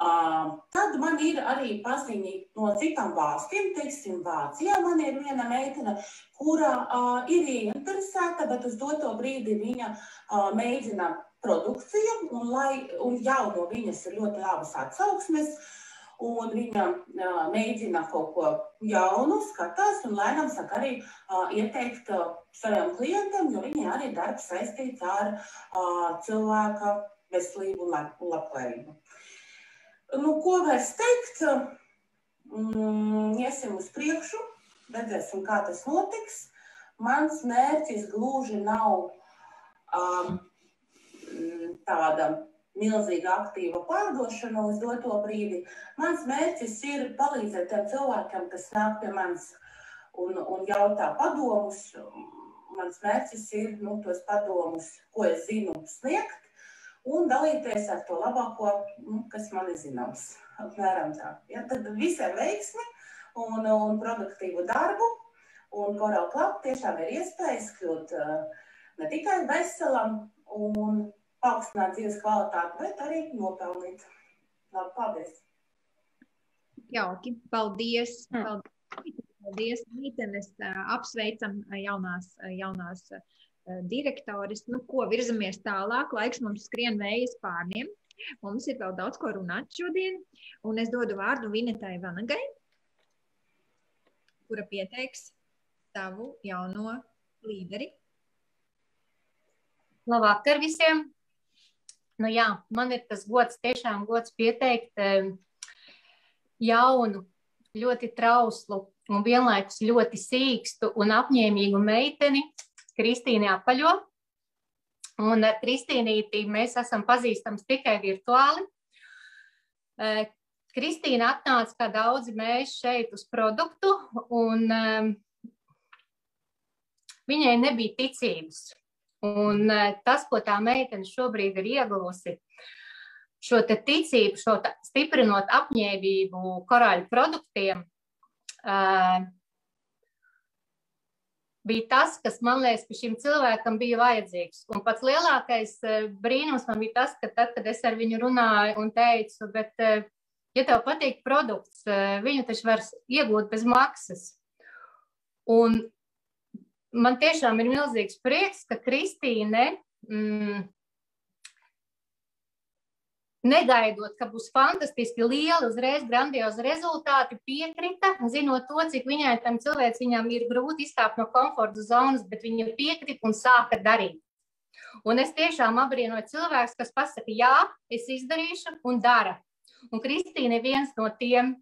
Uh, tad man ir arī paziņi no citām valstīm, teiksim, Vācijā man ir viena meitene, kura uh, ir ieinteresēta, bet uz doto brīdi viņa uh, mēģina produkciju, un, lai, un jau no viņas ir ļoti labas atsauksmes, un viņa uh, mēģina kaut ko jaunu, skatās, un lēnām saka arī uh, ieteikt uh, saviem klientiem, jo viņai arī darbs saistīts ar uh, cilvēka veselību un lab, labklājību. Nu, ko vairs teikt? Mm, iesim uz priekšu, redzēsim, kā tas notiks. Mans mērķis gluži nav um, tāda milzīga aktīva pārdošana uz doto brīdi. Mans mērķis ir palīdzēt tiem cilvēkiem, kas nāk pie manis un, un jautā padomus. Mans mērķis ir nu, tos padomus, ko es zinu, sniegt un dalīties ar to labāko, nu, kas man ir zināms. Apmēram tā. Ja, tad visiem veiksmi un, un produktīvu darbu. Un Coral Club tiešām ir iespējas kļūt uh, ne tikai veselam un paaugstināt dzīves kvalitāti, bet arī nopelnīt. Labi, paldies! Jauki, paldies! Paldies, paldies Mītenes! Apsveicam jaunās, jaunās direktoris. Nu, ko virzamies tālāk? Laiks mums skrien vējas pārniem. Mums ir vēl daudz ko runāt šodien. Un es dodu vārdu Vinetai Vanagai, kura pieteiks savu jauno līderi. Labvakar visiem! Nu jā, man ir tas gods, tiešām gods pieteikt jaunu, ļoti trauslu un vienlaikus ļoti sīkstu un apņēmīgu meiteni, Kristīni Apaļo. Un ar Kristīnīti mēs esam pazīstams tikai virtuāli. Kristīna atnāca, kā daudzi mēs, šeit uz produktu, un um, viņai nebija ticības. Un uh, tas, ko tā meitene šobrīd ir ieguvusi, šo te ticību, šo stiprinot apņēmību korāļu produktiem, uh, bija tas, kas man liekas, ka šim cilvēkam bija vajadzīgs. Un pats lielākais brīnums man bija tas, ka tad, kad es ar viņu runāju un teicu, bet, ja tev patīk produkts, viņu taču var iegūt bez maksas. Un man tiešām ir milzīgs prieks, ka Kristīne, mm, negaidot, ka būs fantastiski lieli, uzreiz grandiozi rezultāti, piekrita, zinot to, cik viņai tam cilvēks, viņam ir grūti izkāpt no komforta zonas, bet viņa piekrita un sāka darīt. Un es tiešām abrīnoju cilvēks, kas pasaka, jā, es izdarīšu un dara. Un Kristīne ir viens no tiem.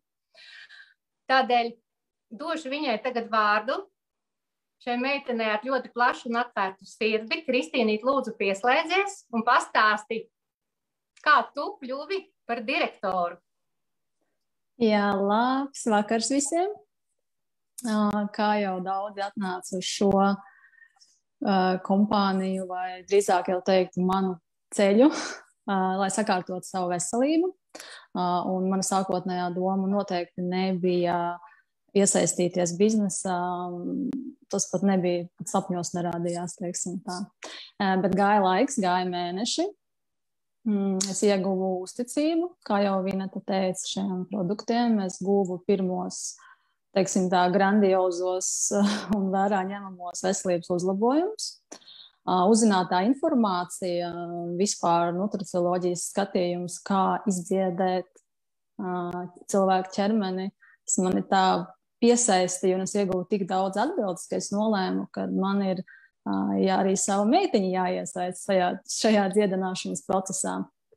Tādēļ došu viņai tagad vārdu. Šai meitenei ar ļoti plašu un atvērtu sirdi. Kristīnīt, lūdzu pieslēdzies un pastāsti, kā tu kļuvi par direktoru? Jā, labs vakars visiem. Kā jau daudzi atnāca uz šo kompāniju, vai drīzāk jau teiktu manu ceļu, lai sakārtotu savu veselību. Un mana sākotnējā doma noteikti nebija iesaistīties biznesā. Tas pat nebija, pat sapņos nerādījās, teiksim tā. Bet gāja laiks, gāja mēneši. Es ieguvu uzticību, kā jau Vineta teica, šiem produktiem. Es guvu pirmos, teiksim tā, grandiozos un vērā ņemamos veselības uzlabojumus. Uzzinātā informācija, vispār nutricioloģijas skatījums, kā izdziedēt cilvēku ķermeni. Tas mani tā piesaistīja, un es ieguvu tik daudz atbildes, ka es nolēmu, ka man ir ja arī savu meitiņu jāiesaist šajā, šajā dziedināšanas procesā.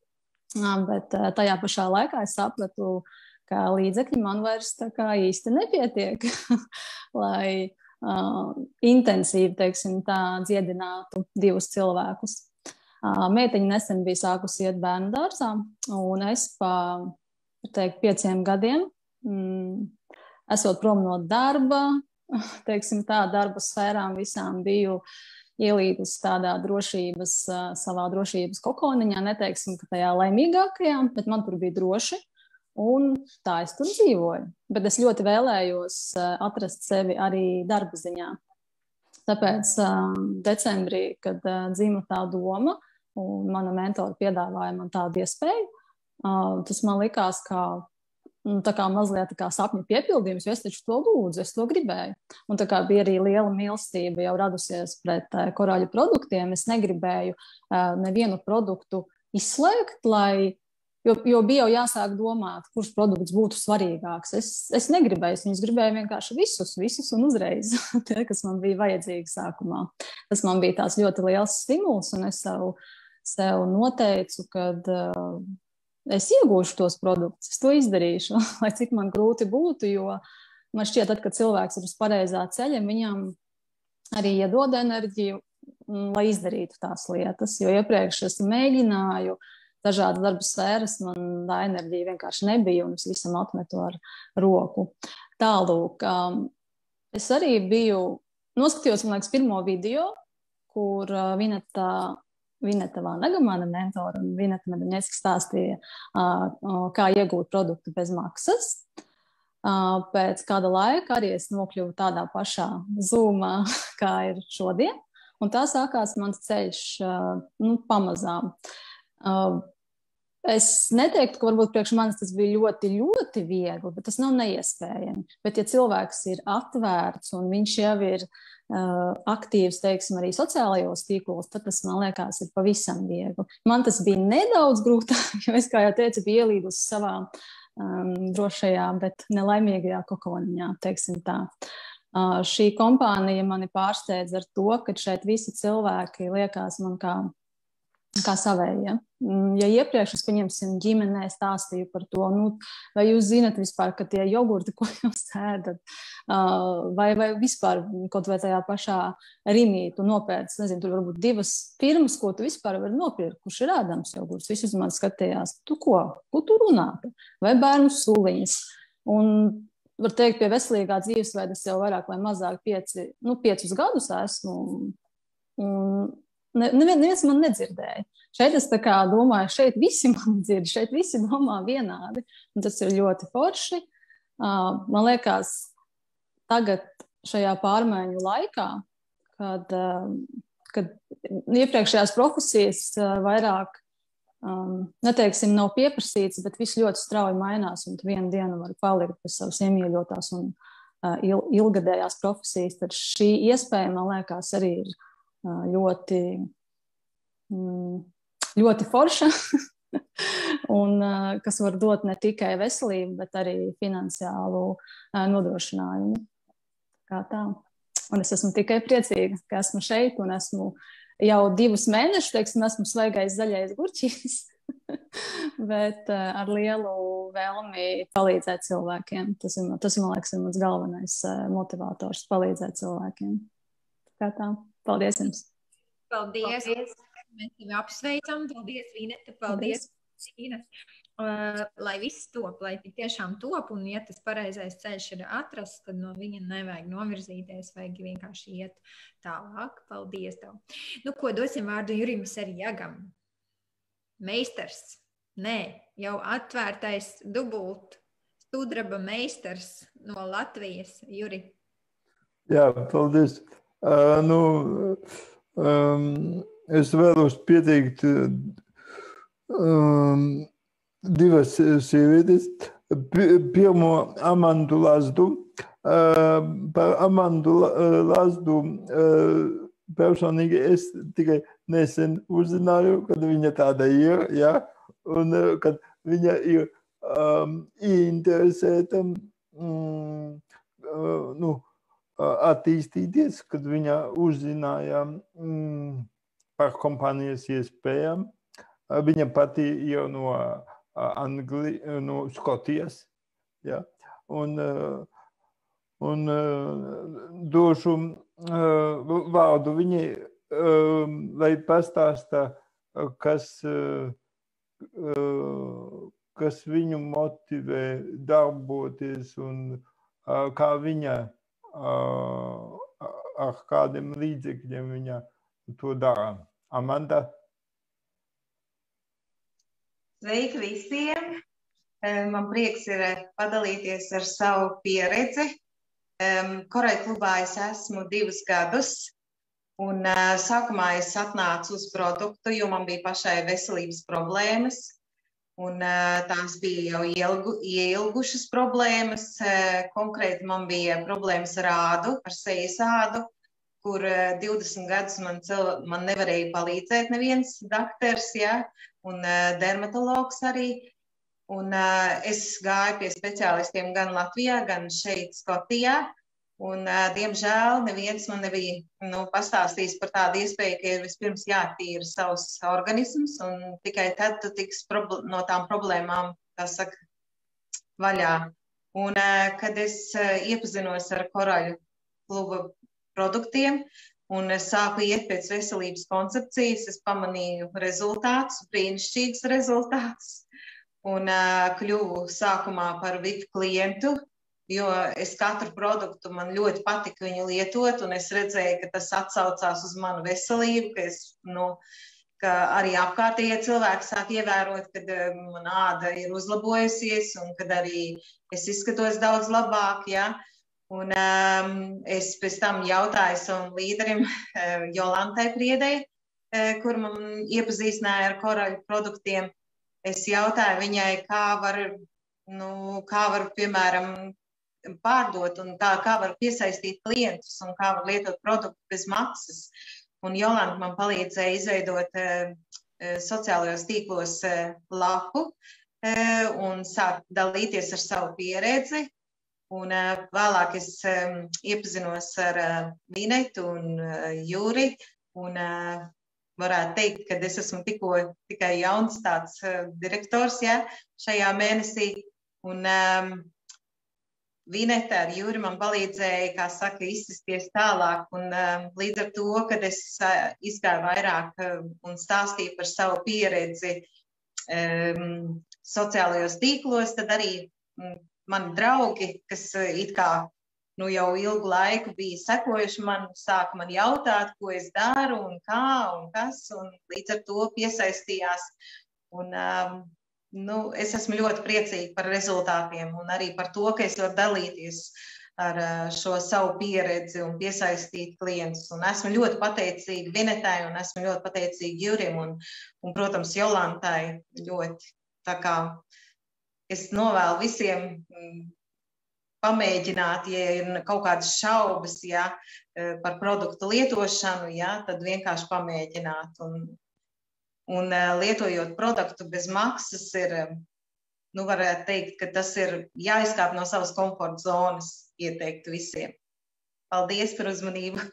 Bet tajā pašā laikā es sapratu, ka līdzekļi man vairs tā kā īsti nepietiek, lai uh, intensīvi, teiksim, tā dziedinātu divus cilvēkus. Uh, meitiņa nesen bija sākusi iet bērnu dārzā, un es pa, teikt, pieciem gadiem, mm, esot prom no darba, teiksim tā, darba sfērām visām biju ielīdus tādā drošības, savā drošības kokoniņā, neteiksim, ka tajā laimīgākajā, bet man tur bija droši, un tā es tur dzīvoju. Bet es ļoti vēlējos atrast sevi arī darba ziņā. Tāpēc decembrī, kad dzima tā doma, un mana mentora piedāvāja man tādu iespēju, Tas man likās kā, nu, tā kā mazliet tā kā sapņu piepildījums, jo es taču to lūdzu, es to gribēju. Un tā kā bija arī liela mīlestība jau radusies pret korāļu produktiem, es negribēju nevienu produktu izslēgt, lai Jo, jo bija jau jāsāk domāt, kurš produkts būtu svarīgāks. Es, es negribēju, es gribēju vienkārši visus, visus un uzreiz, tie, kas man bija vajadzīgi sākumā. Tas man bija tās ļoti liels stimuls, un es sev, sev noteicu, ka uh, es iegūšu tos produktus, es to izdarīšu, lai cik man grūti būtu, jo man šķiet, tad, kad cilvēks ir uz pareizā ceļa, viņam arī iedod enerģiju, lai izdarītu tās lietas, jo iepriekš es mēģināju dažādas darba sfēras, man tā enerģija vienkārši nebija, un es visam atmetu ar roku. Tālūk, um, es arī biju, noskatījos, man liekas, pirmo video, kur uh, Vineta, Vineta Vanaga, mana mentora, un Vineta Medaņecka stāstīja, uh, uh, kā iegūt produktu bez maksas. Uh, pēc kāda laika arī es nokļuvu tādā pašā Zoomā, kā ir šodien, un tā sākās mans ceļš uh, nu, pamazām. Uh, es neteiktu, ka varbūt priekš manis tas bija ļoti, ļoti viegli, bet tas nav neiespējami. Bet ja cilvēks ir atvērts un viņš jau ir uh, aktīvs, teiksim, arī sociālajos tīklos, tad tas, man liekas, ir pavisam viegli. Man tas bija nedaudz grūtāk, jo es, kā jau teicu, biju ielīdusi savā um, drošajā, bet nelaimīgajā kokoniņā, teiksim tā. Uh, šī kompānija mani pārsteidz ar to, ka šeit visi cilvēki liekas man kā kā savējie. Ja iepriekš es, pieņemsim, ģimenē stāstīju par to, nu, vai jūs zinat vispār, ka tie jogurti, ko jūs ēdat, vai, vai vispār kaut vai tajā pašā Rimī tu nopērci, nezinu, tur varbūt divas firmas, ko tu vispār vari nopirkt, kurš ir ēdams jogurts. Visi uz mani skatījās, tu ko? Ko tu runā? Vai bērnu suliņas? Un var teikt, pie veselīgā dzīvesveida es jau vairāk vai mazāk pieci, nu, piecus gadus esmu. Un neviens man nedzirdēja. Šeit es tā kā domāju, šeit visi man dzird, šeit visi domā vienādi, un tas ir ļoti forši. Man liekas, tagad šajā pārmaiņu laikā, kad, kad iepriekšējās profesijas vairāk, neteiksim, nav pieprasīts, bet viss ļoti strauji mainās, un tu vienu dienu vari palikt pie savas iemīļotās un ilgadējās profesijas, tad šī iespēja, man liekas, arī ir ļoti, ļoti forša un kas var dot ne tikai veselību, bet arī finansiālu nodrošinājumu. Kā tā. Un es esmu tikai priecīga, ka esmu šeit un esmu jau divus mēnešus, teiksim, esmu svaigais zaļais gurķis, bet ar lielu vēlmi palīdzēt cilvēkiem. Tas ir, tas, man liekas, ir mans galvenais motivators, palīdzēt cilvēkiem. Kā tā. Paldies jums! Paldies! Paldies. Mēs tevi apsveicam! Paldies, Vineta! Paldies! Paldies. Uh, lai viss top, lai tiešām top, un ja tas pareizais ceļš ir atrasts, tad no viņa nevajag novirzīties, vajag vienkārši iet tālāk. Paldies tev! Nu, ko dosim vārdu Jurim Serjagam? Meistars! Nē, jau atvērtais dubult sudraba meistars no Latvijas. Juri! Jā, paldies! Uh, nu, um, es vēlos pieteikt um, divas sievietes. Pirmo Amandu Lazdu. Uh, par Amandu Lazdu uh, personīgi es tikai nesen uzzināju, kad viņa tāda ir, ja, un uh, kad viņa ir um, ieinteresēta um, uh, nu, attīstīties, kad viņa uzzināja mm, par kompānijas iespējām. Viņa pati ir no Angli, no Skotijas. Ja? Un, un došu vārdu viņai, lai pastāsta, kas, kas viņu motivē darboties un kā viņa ar kādiem līdzekļiem viņa to dara. Amanda? Sveiki visiem! Man prieks ir padalīties ar savu pieredzi. Korāļu klubā es esmu divus gadus, un sākumā es atnācu uz produktu, jo man bija pašai veselības problēmas. Un tās bija jau ielgu, ielgušas problēmas. Konkrēti man bija problēmas ar ādu, ar sejas ādu, kur divdesmit gadus man, cilv... man nevarēja palīdzēt neviens dakters, ja, un dermatologs arī. Un es gāju pie speciālistiem gan Latvijā, gan šeit Skotijā. Un, diemžēl, neviens man nebija nu, pastāstījis par tādu iespēju, ka ir vispirms jātīra savs organisms, un tikai tad tu tiks no tām problēmām, kā saka, vaļā. Un, kad es iepazinos ar Koraļu kluba produktiem un sāku iet pēc veselības koncepcijas, es pamanīju rezultātus, brīnišķīgus rezultātus, un kļuvu sākumā par V I P klientu, jo es katru produktu man ļoti patika viņu lietot, un es redzēju, ka tas atsaucās uz manu veselību, ka, es, nu, ka arī apkārtējie cilvēki sāk ievērot, kad man āda ir uzlabojusies, un kad arī es izskatos daudz labāk, ja. Un um, es pēc tam jautāju savam līderim, Jolantai Priedei, kur man iepazīstināja ar Koraļu produktiem. Es jautāju viņai, kā var, nu, kā var, piemēram, pārdot un tā, kā var piesaistīt klientus un kā var lietot produktu bez maksas. Un Jolanta man palīdzēja izveidot uh, sociālajos tīklos uh, lapu uh, un sākt dalīties ar savu pieredzi. Un uh, vēlāk es um, iepazinos ar uh, Vinetu un uh, Jūri un uh, varētu teikt, ka es esmu tikko tikai jauns tāds uh, direktors, ja, šajā mēnesī. Un um, Vineta ar Jūri man palīdzēja, kā saka, izsisties tālāk, un um, līdz ar to, kad es uh, izgāju vairāk uh, un stāstīju par savu pieredzi um, sociālajos tīklos, tad arī um, mani draugi, kas uh, it kā nu, jau ilgu laiku bija sekojuši man, sāka man jautāt, ko es daru un kā un kas, un līdz ar to piesaistījās. Un, um, Nu, es esmu ļoti priecīga par rezultātiem un arī par to, ka es varu dalīties ar šo savu pieredzi un piesaistīt klientus. Un esmu ļoti pateicīga Vinetai un esmu ļoti pateicīga Jurim un, un, protams, Jolantai ļoti. Tā kā es novēlu visiem pamēģināt, ja ir kaut kādas šaubas, ja, par produktu lietošanu, ja, tad vienkārši pamēģināt. Un, Un lietojot produktu bez maksas ir, nu varētu teikt, ka tas ir jāizkāp no savas komforta zonas, ieteikt visiem. Paldies par uzmanību.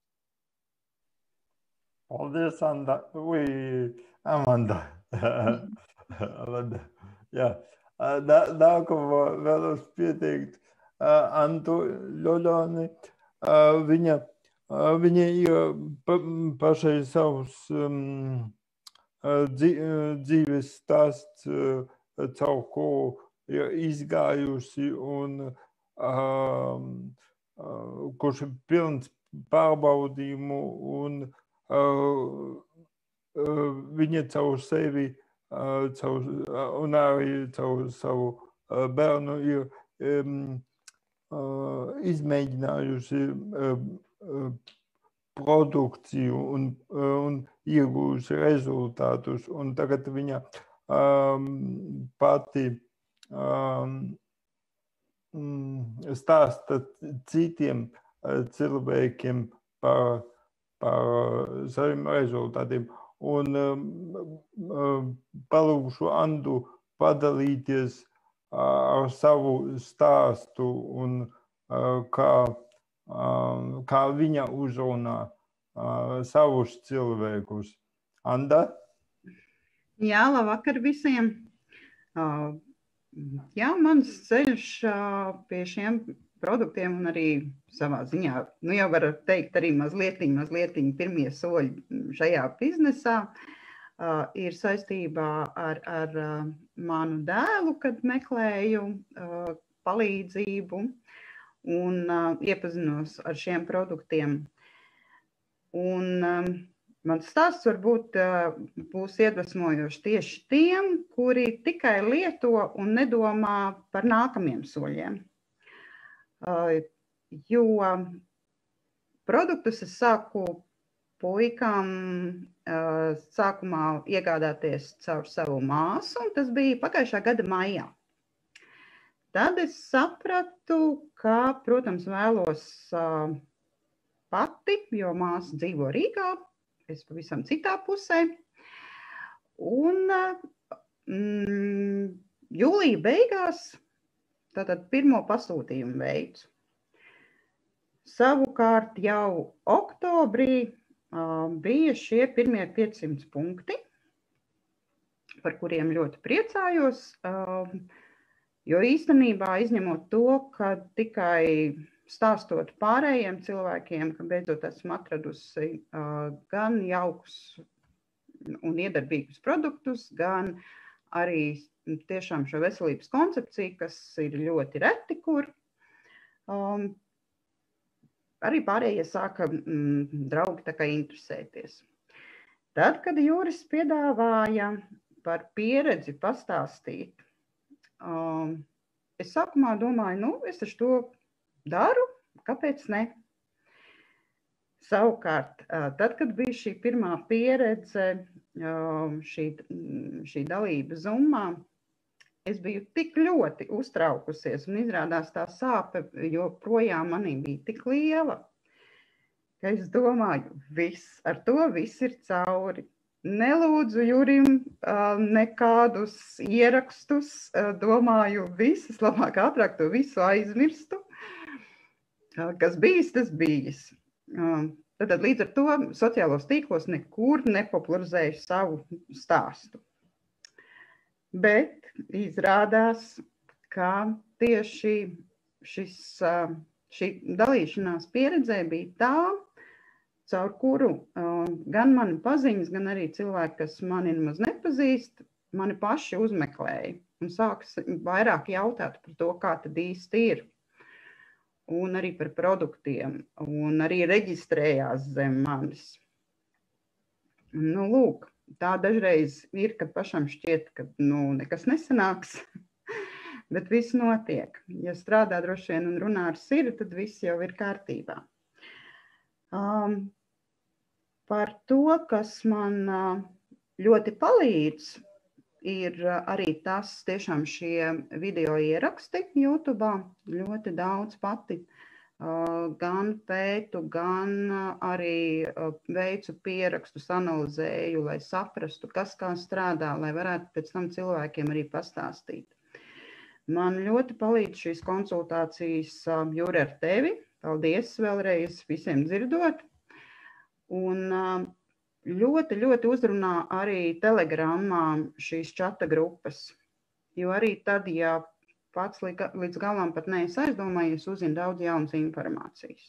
Paldies, Anda. Ui, Amanda. Amanda. Jā. Nākamo vēlos pieteikt Antu Ļoļoni. Viņa, viņa ir pa, pašai savus um, dzīves stāsts, caur ko ir izgājusi un um, kurš ir pilns pārbaudījumu un uh, viņa caur sevi uh, caur, un arī caur savu uh, bērnu ir um, uh, izmēģinājusi uh, uh, produkciju un, un iegūjuši rezultātus. Un tagad viņa um, pati um, stāsta citiem cilvēkiem par, par saviem rezultātiem. Un um, palūgšu Andu padalīties ar savu stāstu un uh, kā Uh, kā viņa uzrunā uh, savus cilvēkus. Anda? Jā, labvakar visiem. Uh, jā, mans ceļš uh, pie šiem produktiem un arī savā ziņā, nu jau var teikt arī mazlietiņ, mazlietiņ pirmie soļi šajā biznesā uh, ir saistībā ar, ar uh, manu dēlu, kad meklēju uh, palīdzību un uh, iepazinos ar šiem produktiem. Un um, mans stāsts varbūt uh, būs iedvesmojošs tieši tiem, kuri tikai lieto un nedomā par nākamiem soļiem. Uh, jo produktus es sāku puikām uh, sākumā iegādāties caur savu māsu, un tas bija pagājušā gada maijā. Tad es sapratu, ka, protams, vēlos uh, pati, jo māsa dzīvo Rīgā, es pavisam citā pusē. Un mm, jūlija beigās tātad pirmo pasūtījumu veicu. Savukārt jau oktobrī uh, bija šie pirmie piecsimt punkti, par kuriem ļoti priecājos, uh, jo īstenībā izņemot to, ka tikai stāstot pārējiem cilvēkiem, ka beidzot esmu atradusi uh, gan jaukus un iedarbīgus produktus, gan arī tiešām šo veselības koncepciju, kas ir ļoti reti, kur um, arī pārējie sāka mm, draugi tā kā interesēties. Tad, kad Juris piedāvāja par pieredzi pastāstīt, um, es sākumā domāju, nu, es taču to daru, kāpēc ne? Savukārt, tad, kad bija šī pirmā pieredze, šī, šī dalība Zoomā, es biju tik ļoti uztraukusies un izrādās tā sāpe, jo projām manī bija tik liela, ka es domāju, viss, ar to viss ir cauri. Nelūdzu Jurim nekādus ierakstus, domāju, visas labāk ātrāk to visu aizmirstu, kas bijis, tas bijis. Tad līdz ar to sociālos tīklos nekur nepopularizēju savu stāstu. Bet izrādās, ka tieši šis, šī dalīšanās pieredzē bija tā, caur kuru gan mani paziņas, gan arī cilvēki, kas mani nemaz nepazīst, mani paši uzmeklēja un sāks vairāk jautāt par to, kā tad īsti ir. Un arī par produktiem, un arī reģistrējās zem manis. Nu, lūk, tā dažreiz ir, kad pašam šķiet, ka nu, nekas nesanāks, bet viss notiek. Ja strādā droši vien un runā ar sirdi, tad viss jau ir kārtībā. Um, par to, kas man uh, ļoti palīdz, ir arī tas tiešām šie video ieraksti YouTube'ā, ļoti daudz pati gan pētu, gan arī veicu pierakstus, analizēju, lai saprastu, kas kā strādā, lai varētu pēc tam cilvēkiem arī pastāstīt. Man ļoti palīdz šīs konsultācijas, Juri, ar tevi. Paldies vēlreiz visiem dzirdot. Un ļoti, ļoti uzrunā arī telegramā šīs čata grupas, jo arī tad, ja pats līdz galam pat neesi aizdomājies, uzzina daudz jaunas informācijas.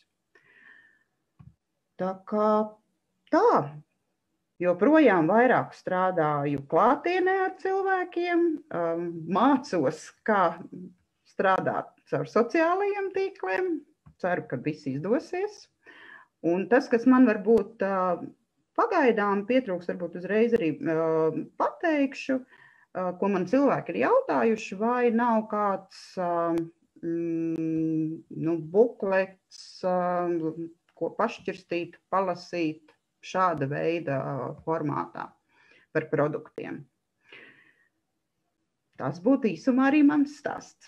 Tā kā tā, joprojām vairāk strādāju klātienē ar cilvēkiem, mācos, kā strādāt caur sociālajiem tīkliem, ceru, ka viss izdosies. Un tas, kas man varbūt pagaidām pietrūks, varbūt uzreiz arī uh, pateikšu, uh, ko man cilvēki ir jautājuši, vai nav kāds uh, mm, nu, buklets, uh, ko pašķirstīt, palasīt šāda veida formātā par produktiem. Tas būtu īsumā arī mans stāsts.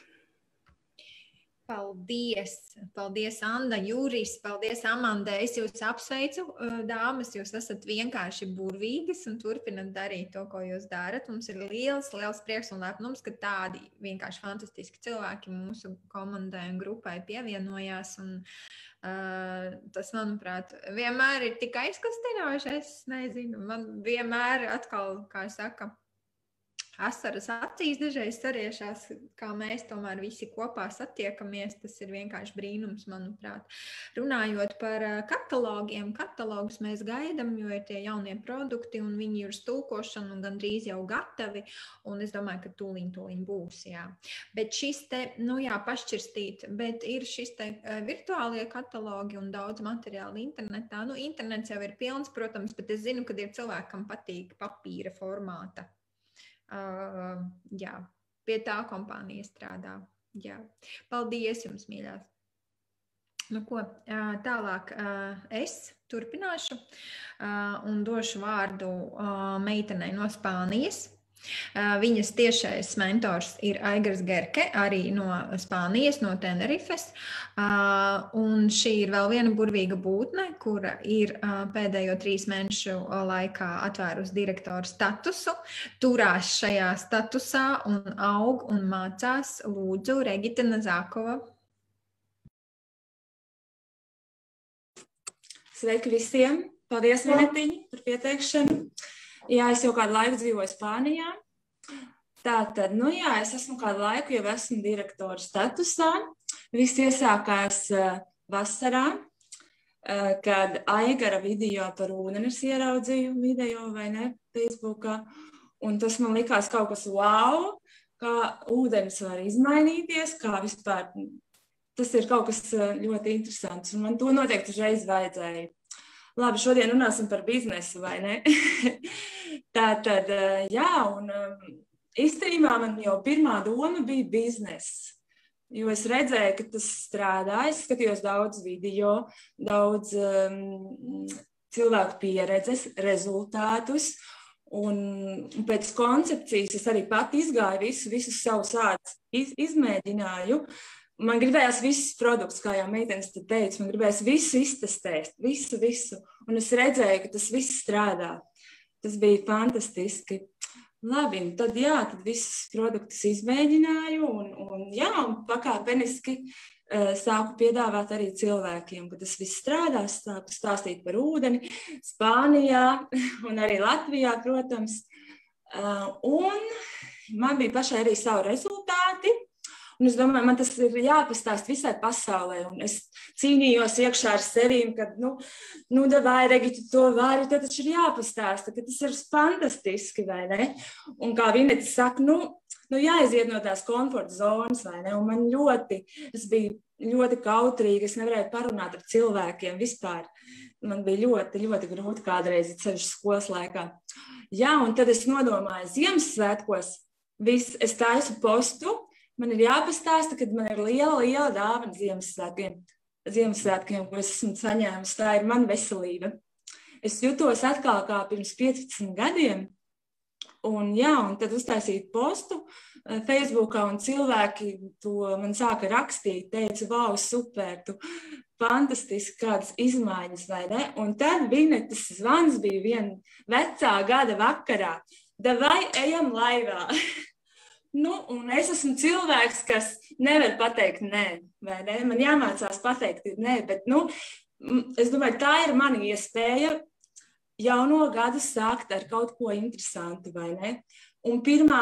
Paldies, paldies Anda, Juris, paldies Amanda. Es jūs apsveicu, dāmas, jūs esat vienkārši burvīgas un turpinat darīt to, ko jūs darat. Mums ir liels, liels prieks un lepnums, ka tādi vienkārši fantastiski cilvēki mūsu komandai un grupai pievienojās. Un, uh, tas, manuprāt, vienmēr ir tik aizkustinoši, es nezinu, man vienmēr atkal, kā saka, asaras acīs dažreiz sariešās, kā mēs tomēr visi kopā satiekamies. Tas ir vienkārši brīnums, manuprāt. Runājot par katalogiem, katalogus mēs gaidam, jo ir tie jaunie produkti un viņi ir uz tulkošanu un gandrīz jau gatavi. Un es domāju, ka tūliņ, tūliņ būs, jā. Bet šis te, nu jā, pašķirstīt, bet ir šis te virtuālie katalogi un daudz materiālu internetā. Nu, internets jau ir pilns, protams, bet es zinu, ka ir cilvēki, kam patīk papīra formāta. Uh, jā, pie tā kompānija strādā. Jā. Paldies jums, mīļās. Nu, ko, tālāk es turpināšu un došu vārdu meitenei no Spānijas. Viņas tiešais mentors ir Aigars Gerke, arī no Spānijas, no Tenerifes. Un šī ir vēl viena burvīga būtne, kura ir pēdējo trīs mēnešu laikā atvērusi direktoru statusu, turās šajā statusā un aug un mācās. Lūdzu, Regita Nazākova. Sveiki visiem! Paldies, Vinetiņa, par pieteikšanu. Jā, es jau kādu laiku dzīvoju Spānijā. Tātad, nu jā, es esmu kādu laiku jau esmu direktora statusā. Viss iesākās uh, vasarā, uh, kad Aigara video par ūdeni es ieraudzīju video vai ne, Facebookā. Un tas man likās kaut kas wow, kā ūdenis var izmainīties, kā vispār. Tas ir kaut kas ļoti interesants, un man to noteikti uzreiz vajadzēja. Labi, šodien runāsim par biznesu, vai ne? Tātad, jā, un īstenībā man jau pirmā doma bija bizness, jo es redzēju, ka tas strādā, es skatījos daudz video, daudz um, cilvēku pieredzes, rezultātus, un pēc koncepcijas es arī pat izgāju visu, visus savus ādus, iz, izmēģināju. Man gribējās visus produktus, kā jau meitenes te teica, man gribējās visu iztestēt, visu, visu. Un es redzēju, ka tas viss strādā. Tas bija fantastiski. Labi, tad jā, tad visus produktus izmēģināju un, un jā, un pakāpeniski uh, sāku piedāvāt arī cilvēkiem, ka tas viss strādās, sāku stāstīt par ūdeni Spānijā un arī Latvijā, protams. Uh, un man bija pašai arī savu rezultāti. Un es domāju, man tas ir jāpastāst visai pasaulē. Un es cīnījos iekšā ar sevīm, ka, nu, nu davai, Regi, tu to vari, tad taču ir jāpastāsta, ka tas ir fantastiski, vai ne? Un kā Vineta saka, nu, nu jāiziet no tās komforta zonas, vai ne? Un man ļoti, es biju ļoti kautrīga, es nevarēju parunāt ar cilvēkiem vispār. Man bija ļoti, ļoti grūti kādreiz, ceļš skolas laikā. Jā, un tad es nodomāju Ziemassvētkos, viss, es taisu postu. Man ir jāpastāsta, ka man ir liela, liela dāvana Ziemassvētkiem, Ziemassvētkiem, ko es esmu saņēmusi. Tā ir mana veselība. Es jutos atkal kā pirms piecpadsmit gadiem, un jā, un tad uztaisīju postu Facebookā, un cilvēki to man sāka rakstīt, teica, wow, super, tu fantastiski kādas izmaiņas, vai ne? Un tad Vinetas zvans bija viena vecā gada vakarā. Davai, ejam laivā! Nu, un es esmu cilvēks, kas nevar pateikt nē, vai ne? Man jāmācās pateikt nē, bet, nu, es domāju, tā ir mana iespēja jauno gadu sākt ar kaut ko interesantu, vai ne? Un pirmā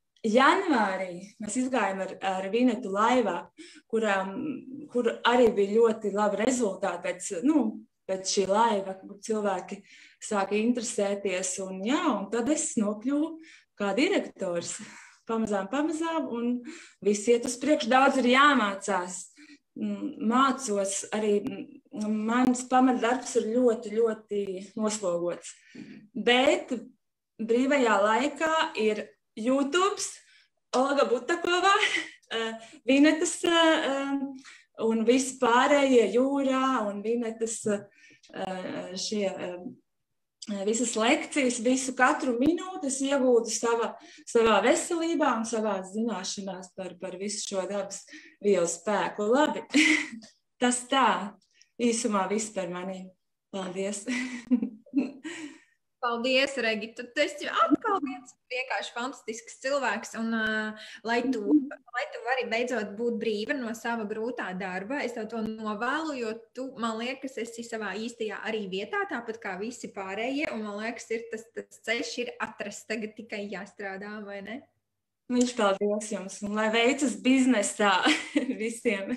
janvārī mēs izgājām ar, ar Vinetu laivā, kurām, kur arī bija ļoti labi rezultāti pēc, nu, pēc šī laiva, kur cilvēki sāka interesēties, un jā, un tad es nokļuvu kā direktors. Pamazām, pamazām, un viss iet uz priekšu. Daudz ir jāmācās. Mācos arī, mans pamatdarbs ir ļoti, ļoti noslogots. Bet brīvajā laikā ir YouTube, Olga Butakova, Vinetas un visi pārējie jūrā un Vinetas šie visas lekcijas, visu katru minūti es iegūtu savā, savā veselībā un savā zināšanās par, par visu šo dabas vielu spēku. Labi, tas tā, īsumā viss par mani. Paldies! Paldies, Regita. Tu esi atkal viens vienkārši fantastisks cilvēks, un uh, lai, tu, lai tu vari beidzot būt brīva no sava grūtā darba, es tev to novēlu, jo tu, man liekas, esi savā īstajā arī vietā, tāpat kā visi pārējie, un man liekas, ir tas, tas ceļš ir atrasts, tagad tikai jāstrādā, vai ne? Viņš paldies jums, un lai veicas biznesā visiem.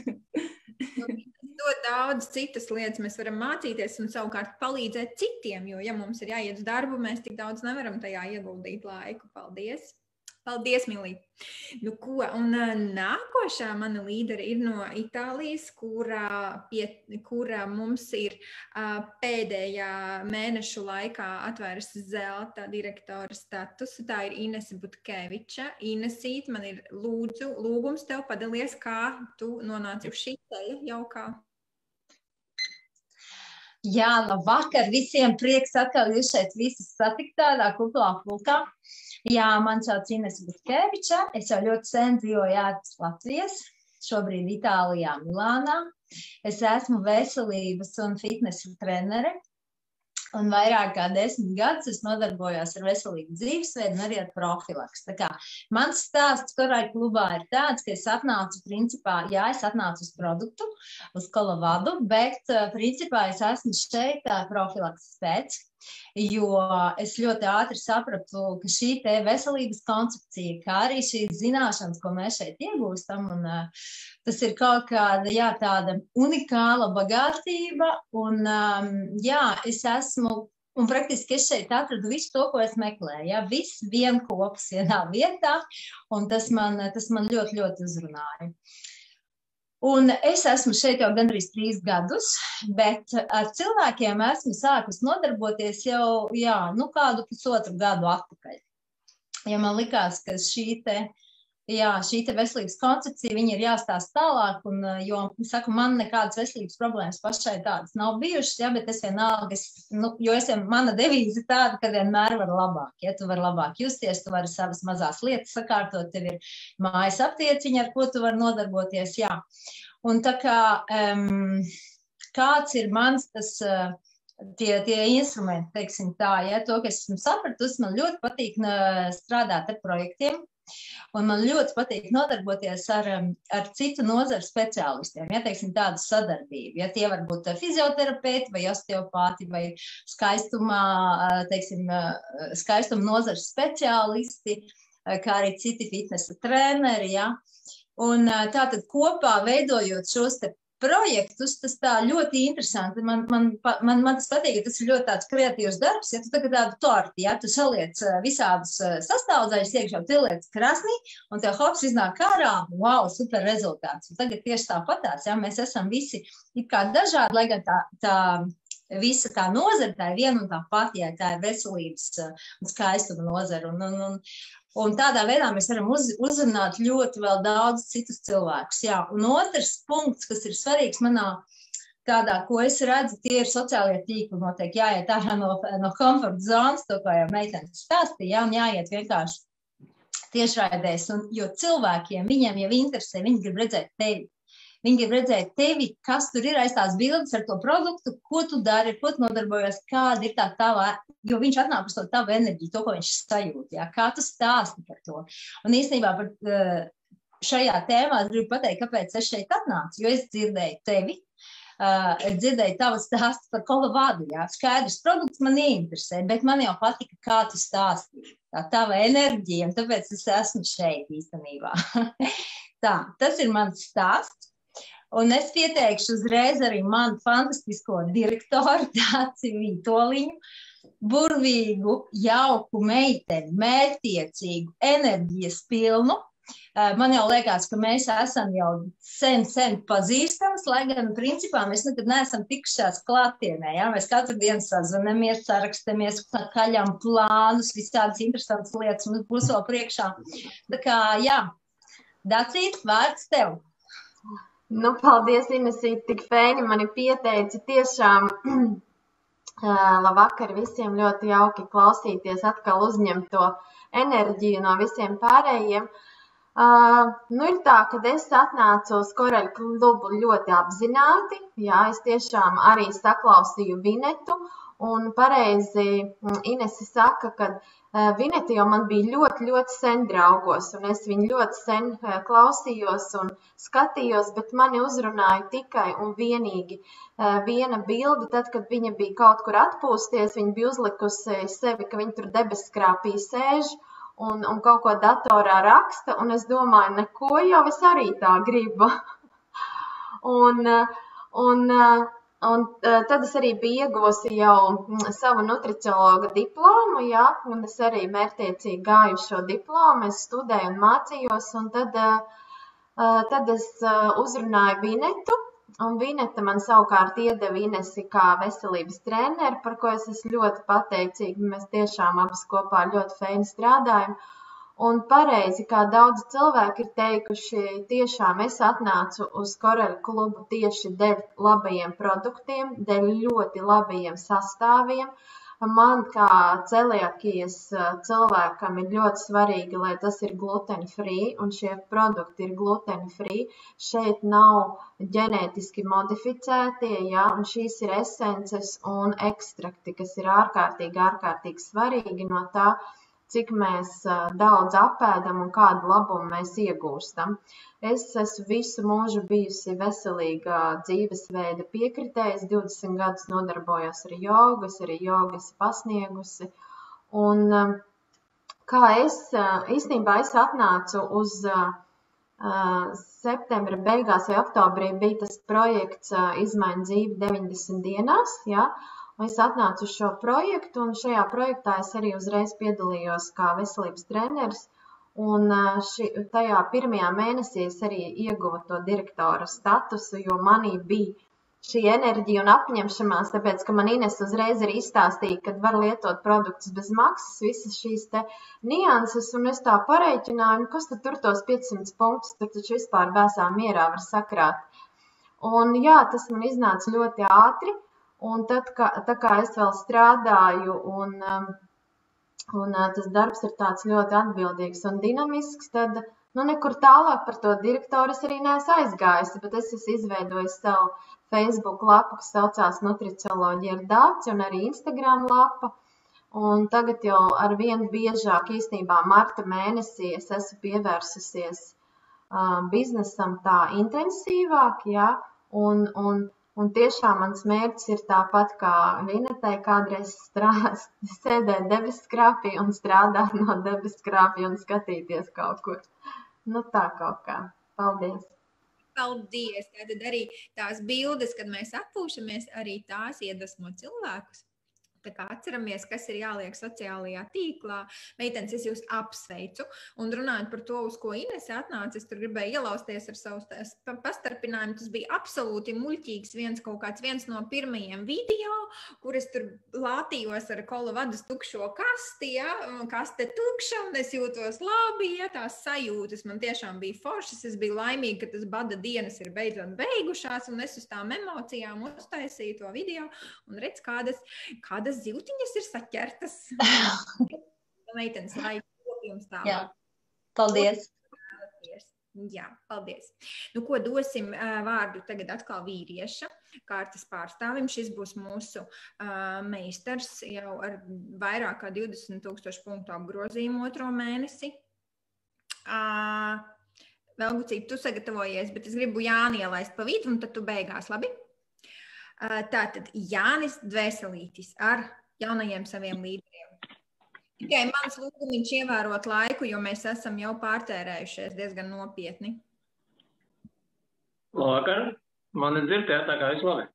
Ļoti daudz citas lietas mēs varam mācīties un savukārt palīdzēt citiem, jo, ja mums ir jāiet uz darbu, mēs tik daudz nevaram tajā ieguldīt laiku. Paldies! Paldies, Milī! Nu, ko? Un nākošā mana līdera ir no Itālijas, kura, pie, kura mums ir uh, pēdējā mēnešu laikā atvērusi zelta direktora statusu. Tā ir Inese Butkeviča. Inesīt, man ir lūdzu, lūgums tev padalies, kā tu nonāci uz šī ceļa jaukā. Jā, labvakar visiem, prieks atkal jūs šeit visus satikt tādā kuplā pulkā. Jā, man sauc Ines Butkeviča, es jau ļoti sen dzīvoju ārpus Latvijas, šobrīd Itālijā, Milānā. Es esmu veselības un fitnesa trenere. Un vairāk kā desmit gadus es nodarbojos ar veselīgu dzīvesveidu un arī ar profilaks. Tā kā mans stāsts Corail klubā ir tāds, ka es atnācu principā, jā, es atnācu uz produktu, uz Kolovadu, bet principā es esmu šeit profilaks pēc, jo es ļoti ātri sapratu, ka šī te veselības koncepcija, kā arī šīs zināšanas, ko mēs šeit iegūstam, un uh, tas ir kaut kāda, jā, tāda unikāla bagātība, un um, jā, es esmu, un praktiski es šeit atradu visu to, ko es meklēju, jā, viss vienkopas vienā vietā, un tas man, tas man ļoti, ļoti uzrunāja. Un es esmu šeit jau gandrīz trīs gadus, bet ar cilvēkiem esmu sākus nodarboties jau, jā, nu kādu pusotru gadu atpakaļ. Ja man likās, ka šī te, jā, šī te veselības koncepcija, viņa ir jāstāsta tālāk, un, jo, saku, man nekādas veselības problēmas pašai tādas nav bijušas, jā, bet es vienalga, es, nu, jo es, mana devīze tāda, ka vienmēr var labāk, ja tu vari labāk justies, tu vari savas mazās lietas sakārtot, tev ir mājas aptieciņa, ar ko tu vari nodarboties, jā. Un tā kā, um, kāds ir mans tas, uh, tie, tie instrumenti, teiksim tā, ja, to, ka es esmu sapratusi, man ļoti patīk uh, strādāt ar projektiem, un man ļoti patīk nodarboties ar, ar citu nozaru speciālistiem, ja, teiksim, tādu sadarbību, ja tie var būt fizioterapeiti vai osteopāti vai skaistumā, teiksim, skaistuma nozaru speciālisti, kā arī citi fitnesa treneri, ja, un tātad kopā veidojot šos te projektus, tas tā ļoti interesanti. Man, man, man, man tas patīk, ka tas ir ļoti tāds kreatīvs darbs, ja tu tagad tādu torti, ja tu saliec visādus sastāvdaļas iekšā, tu ieliec krasnī, un tev hops iznāk ārā, wow, super rezultāts. Un tagad tieši tāpatās, ja mēs esam visi it kā dažādi, lai gan tā, tā visa tā nozara, tā ir viena un tā pati, ja tā ir veselības un skaistuma nozara. Un, un, un, Un tādā veidā mēs varam uz, uzrunāt ļoti vēl daudz citus cilvēkus. Jā. Un otrs punkts, kas ir svarīgs manā tādā, ko es redzu, tie ir sociālie tīkli. Noteikti jāiet ārā no, no komforta zonas, to, kā jau meitenes stāstīja, jā, un jāiet vienkārši tiešraidēs. Un, jo cilvēkiem, viņiem jau interesē, viņi grib redzēt tevi. Viņi grib redzēt tevi, kas tur ir aiz tās bildes ar to produktu, ko tu dari, ko tu nodarbojies, kāda ir tā tava, jo viņš atnāk uz to tavu enerģiju, to, ko viņš sajūt, jā, kā tu stāsti par to. Un īstenībā par šajā tēmā es gribu pateikt, kāpēc es šeit atnācu, jo es dzirdēju tevi, es dzirdēju tavu stāstu par Kolovadu, jā, skaidrs produkts man ieinteresē, bet man jau patika, kā tu stāstīji, tā tava enerģija, un tāpēc es esmu šeit īstenībā. Tā, tas ir mans stāsts. Un es pieteikšu uzreiz arī manu fantastisko direktoru, Tāci Vītoliņu, burvīgu, jauku meiteni, mērķtiecīgu, enerģijas pilnu. Man jau liekas, ka mēs esam jau sen, sen pazīstams, lai gan principā mēs nekad neesam tikušās klātienē. Ja? Mēs katru dienu sazvanamies, sarakstamies, kaļam plānus, visādas interesantas lietas mums būs vēl priekšā. Tā kā, jā, Dacīt, vārds tev. Nu, paldies, Inesīt, tik fēni mani pieteici. Tiešām labvakar visiem, ļoti jauki klausīties, atkal uzņemt to enerģiju no visiem pārējiem. Uh, nu, ir tā, kad es atnācu uz Corail klubu ļoti apzināti. Jā, es tiešām arī saklausīju Vinetu. Un pareizi Inesi saka, ka uh, Vineta jau man bija ļoti, ļoti sen draugos, un es viņu ļoti sen uh, klausījos un skatījos, bet mani uzrunāja tikai un vienīgi uh, viena bilde, tad, kad viņa bija kaut kur atpūsties, viņa bija uzlikusi sevi, ka viņa tur debeskrāpī sēž un, un kaut ko datorā raksta, un es domāju, neko jau es arī tā gribu. un, uh, un uh, Un tad es arī biju ieguvusi jau savu nutriciologa diplomu, jā, un es arī mērķtiecīgi gāju šo diplomu, es studēju un mācījos, un tad, tad es uzrunāju Vinetu, un Vineta man savukārt iedeva Inesi kā veselības treneri, par ko es esmu ļoti pateicīga, mēs tiešām abas kopā ļoti feini strādājam. Un pareizi, kā daudzi cilvēki ir teikuši, tiešām es atnācu uz Koreļu klubu tieši dēļ labajiem produktiem, dēļ ļoti labajiem sastāviem. Man kā celiakijas cilvēkam ir ļoti svarīgi, lai tas ir gluten free, un šie produkti ir gluten free. Šeit nav ģenētiski modificētie, ja, un šīs ir esences un ekstrakti, kas ir ārkārtīgi, ārkārtīgi svarīgi no tā, cik mēs daudz apēdam un kādu labumu mēs iegūstam. Es esmu visu mūžu bijusi veselīga dzīvesveida piekritējas, divdesmit gadus nodarbojos ar jogu, es arī jogu esmu pasniegusi. Un kā es, īstenībā es atnācu uz septembra beigās vai oktobrī bija tas projekts Izmaini dzīvi deviņdesmit dienās, ja. Un es atnācu uz šo projektu, un šajā projektā es arī uzreiz piedalījos kā veselības treneris, un ši, tajā pirmajā mēnesī es arī ieguvu to direktora statusu, jo manī bija šī enerģija un apņemšanās, tāpēc, ka man Ines uzreiz arī izstāstīja, ka var lietot produktus bez maksas, visas šīs te nianses, un es tā pareiķināju, kas tad tur tos piecsimt punktus, tur taču vispār bēsā mierā var sakrāt. Un jā, tas man iznāca ļoti ātri. Un tad, kā, tā kā es vēl strādāju, un, un tas darbs ir tāds ļoti atbildīgs un dinamisks, tad nu, nekur tālāk par to direktoru es arī neesmu aizgājusi, bet es esmu izveidojis savu Facebook lapu, kas saucās Nutricioloģija ar Dāci, un arī Instagram lapa. Un tagad jau ar vienu biežāk, īstenībā marta mēnesī, es esmu pievērsusies uh, biznesam tā intensīvāk, ja, un, un Un tiešām mans mērķis ir tāpat kā Vinetei kādreiz strādāt, sēdēt debesskrāpī un strādāt no debesskrāpī un skatīties kaut kur. Nu tā kaut kā. Paldies! Paldies! Tātad arī tās bildes, kad mēs atpūšamies, arī tās iedvesmo cilvēkus. Tā kā atceramies, kas ir jāliek sociālajā tīklā. Meitenes, es jūs apsveicu. Un runājot par to, uz ko Inese atnāca, es tur gribēju ielausties ar savu pastarpinājumu. Tas bija absolūti muļķīgs viens kaut kāds viens no pirmajiem video, kur es tur lātījos ar kolavadus tukšo kasti, ja, kaste tukša, un es jūtos labi, ja, tās sajūtas man tiešām bija foršas. Es biju laimīga, ka tas bada dienas ir beidzot beigušās, un es uz tām emocijām uztaisīju to video, un redz, kādas, kādas zivtiņas ir saķertas. Meitenes, lai jums tā. Jā, paldies. Jā, paldies. Nu, ko dosim uh, vārdu tagad atkal vīrieša kārtas pārstāvim. Šis būs mūsu uh, meistars jau ar vairāk kā divdesmit tūkstošu punktu apgrozījumu otro mēnesi. Uh, vēl gucīt, tu sagatavojies, bet es gribu Jāni ielaist pa vidu, un tad tu beigās, labi? Tātad Jānis Dvēselītis ar jaunajiem saviem līderiem. Tikai mans lūgumiņš ievērot laiku, jo mēs esam jau pārtērējušies diezgan nopietni. Labvakar, mani dzirdēt, tā kā viss labi.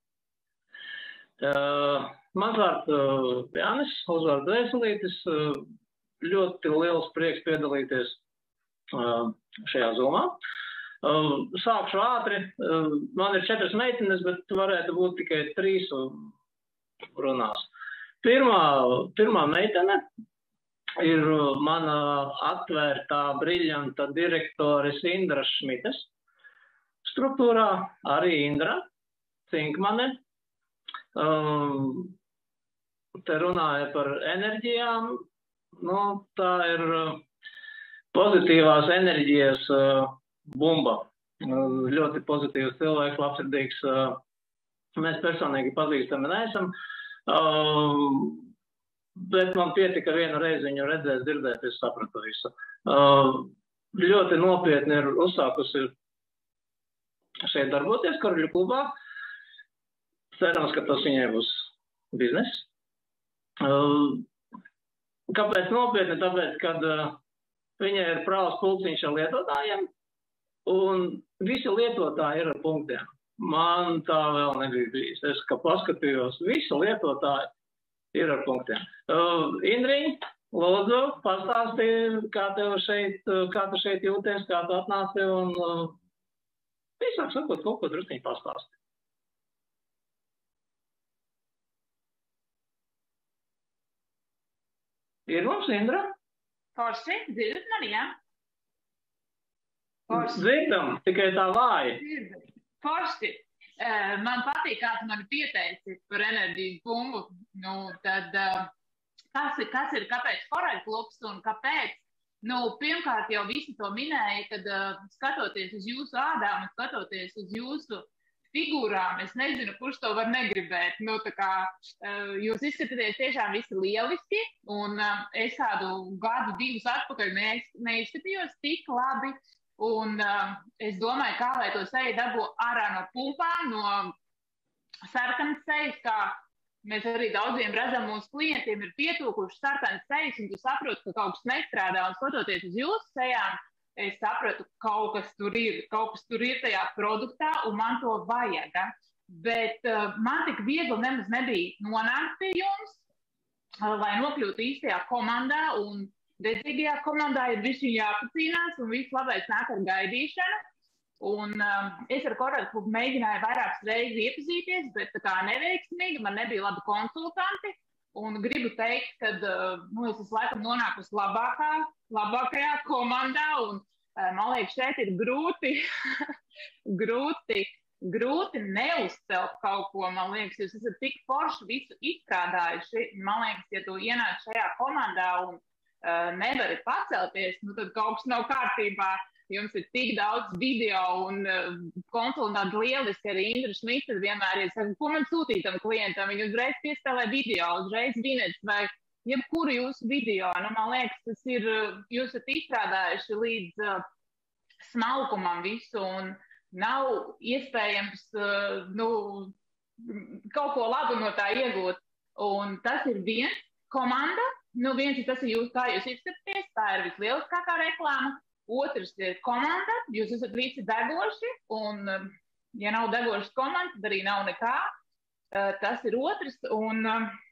Uh, mans vārds uh, Jānis, uzvārds Dvēselītis. Uh, ļoti liels prieks piedalīties uh, šajā zomā. Uh, sākšu ātri. Uh, man ir četras meitenes, bet varētu būt tikai trīs runās. Pirmā, pirmā meitene ir mana atvērtā, briļanta direktores Indra Šmites. Struktūrā arī Indra Cinkmane. Uh, te runāja par enerģijām. Nu, tā ir pozitīvās enerģijas uh, bumba. Ļoti pozitīvs cilvēks, labsirdīgs. Mēs personīgi pazīstami neesam. Bet man pietika vienu reizi viņu redzēt, dzirdēt, es sapratu visu. Ļoti nopietni ir uzsākusi šeit darboties Koreļu klubā. Cerams, ka tas viņai būs biznes. Kāpēc nopietni? Tāpēc, kad viņai ir prāvs pulciņš ar lietotājiem, un visi lietotāji ir ar punktiem. Man tā vēl nebija bijis. Es, kā paskatījos, visi lietotāji ir ar punktiem. Uh, Indriņ, lūdzu, pastāstīji, kā tev šeit, kā tu šeit jūties, kā tu atnāci, un uh, visāk sakot, kaut ko drusciņi pastāsti. Ir mums, Indra? Forši, dzirdat mani, jā? Forši. Dzirdam, tikai tā vāji. Dzirdat. Forši. Man patīk, kā tu mani pieteici par enerģijas bumbu. Nu, tad, kas ir, kas ir, kāpēc Koraļklubs un kāpēc? Nu, pirmkārt jau visi to minēja, kad skatoties uz jūsu ādām un skatoties uz jūsu figūrām, es nezinu, kurš to var negribēt. Nu, tā kā jūs izskatāties tiešām visi lieliski, un es kādu gadu, divus atpakaļ neizskatījos tik labi, un es domāju, kā lai to seju dabū ārā no pumpām, no sarkanas sejas, kā mēs arī daudziem redzam, mūsu klientiem ir pietūkuši sarkanas sejas, un tu saproti, ka kaut kas nestrādā, un skatoties uz jūsu sejām, es sapratu, ka kaut kas tur ir, kaut kas tur ir tajā produktā, un man to vajag. Bet uh, man tik viegli nemaz nebija nonākt pie jums, uh, lai nokļūtu īstajā komandā, un dedzīgajā komandā ir visi jāpacīnās, un viss labais nāk ar gaidīšanu. Un uh, es ar Koraļklubu mēģināju vairākas reizes iepazīties, bet tā kā neveiksmīgi, man nebija labi konsultanti. Un gribu teikt, ka nu, es esmu laikam nonākusi labākā, labākajā komandā, un man liekas, šeit ir grūti, grūti, grūti neuzcelt kaut ko. Man liekas, jūs esat tik forši visu izstrādājuši. Man liekas, ja tu ienāc šajā komandā un uh, nevari pacelties, nu tad kaut kas nav kārtībā. Jums ir tik daudz video un uh, konsultanti lieliski, arī Indra Šmita vienmēr ir saka, ko man sūtīt tam klientam, viņi uzreiz piespēlē video, uzreiz vinets vai jebkuru jūsu video. Nu, man liekas, tas ir, jūs esat izstrādājuši līdz uh, smalkumam visu un nav iespējams uh, nu, kaut ko labu no tā iegūt. Un tas ir viens komanda, nu viens ir tas, ir jūs, kā jūs izskatāties, tā ir vislieliskākā reklāma. Otrs ir komanda, jūs esat visi degoši, un, ja nav degošas komanda, tad arī nav nekā. Tas ir otrs, un,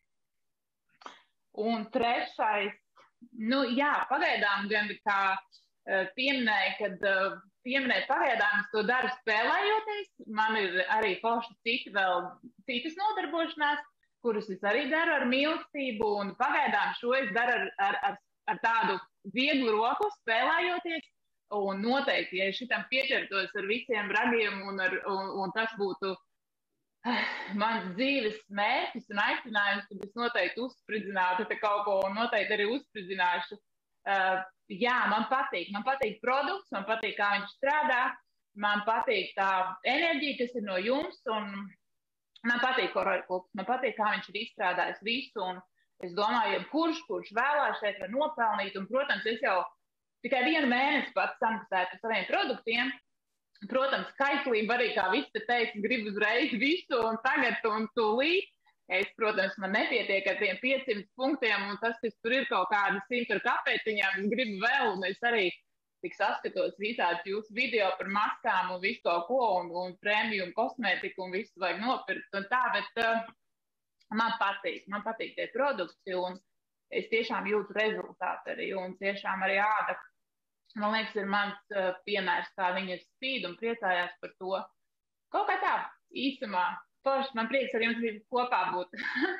un trešais, nu jā, pagaidām gan kā pieminēja, kad pieminēja pagaidām, es to daru spēlējoties. Man ir arī forši citi vēl citas nodarbošanās, kuras es arī daru ar mīlestību, un pagaidām šo es daru ar, ar, ar ar tādu vieglu roku spēlējoties, un noteikti, ja šitam pieķertos ar visiem ragiem, un, ar, un, un tas būtu uh, mans dzīves mērķis un aicinājums, tad es noteikti uzspridzinātu te kaut ko, un noteikti arī uzspridzināšu. Uh, jā, man patīk, man patīk produkts, man patīk, kā viņš strādā, man patīk tā enerģija, kas ir no jums, un man patīk Koraļklubs, man patīk, kā viņš ir izstrādājis visu, un es domāju, ja kurš, kurš vēlās šeit var nopelnīt, un, protams, es jau tikai vienu mēnesi pats samaksāju par saviem produktiem. Protams, kaislība arī, kā viss te teica, grib uzreiz visu, un tagad un tūlīt. Es, protams, man nepietiek ar tiem piecsimt punktiem, un tas, kas tur ir kaut kādi simt ar kapētiņām, es gribu vēl, un es arī tik saskatos visāds jūsu video par maskām un visu kaut ko, un, un premium kosmētiku, un visu vajag nopirkt, un tā, bet... Uh, Man patīk, man patīk tie produkti, un es tiešām jūtu rezultātu arī, un tiešām arī āda, man liekas, ir mans uh, piemērs, kā viņa spīd un priecājās par to. Kaut kā tā, īsumā, forši, man prieks ar jums kopā būt.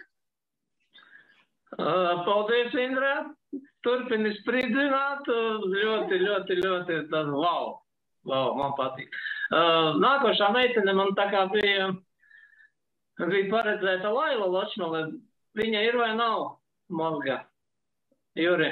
uh, paldies, Indra, turpini spridzināt, ļoti, ļoti, ļoti, tad, wow, wow, man patīk. Uh, nākošā meitene man tā kā bija... Bija paredzēta Laila Ločmele. Viņa ir vai nav mazga? Juri?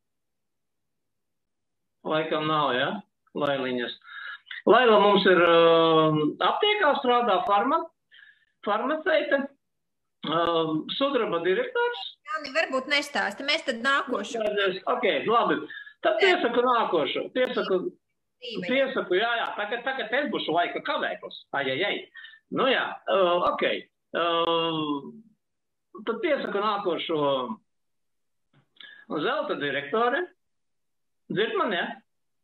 Laikam nav, ja? Lailiņas. Laila mums ir uh, aptiekā strādā farma, farmaceite, uh, sudraba direktors. Jā, varbūt nestāsti. Mēs tad nākošu. Ok, labi. Tad piesaku nākošu. Piesaku, piesaku jā, jā. Tagad, tagad es būšu laika kavēklis. Ai, ai, ai. Nu jā, uh, ok. Uh, tad piesaku nākošo zelta direktore. Dzird man, ja?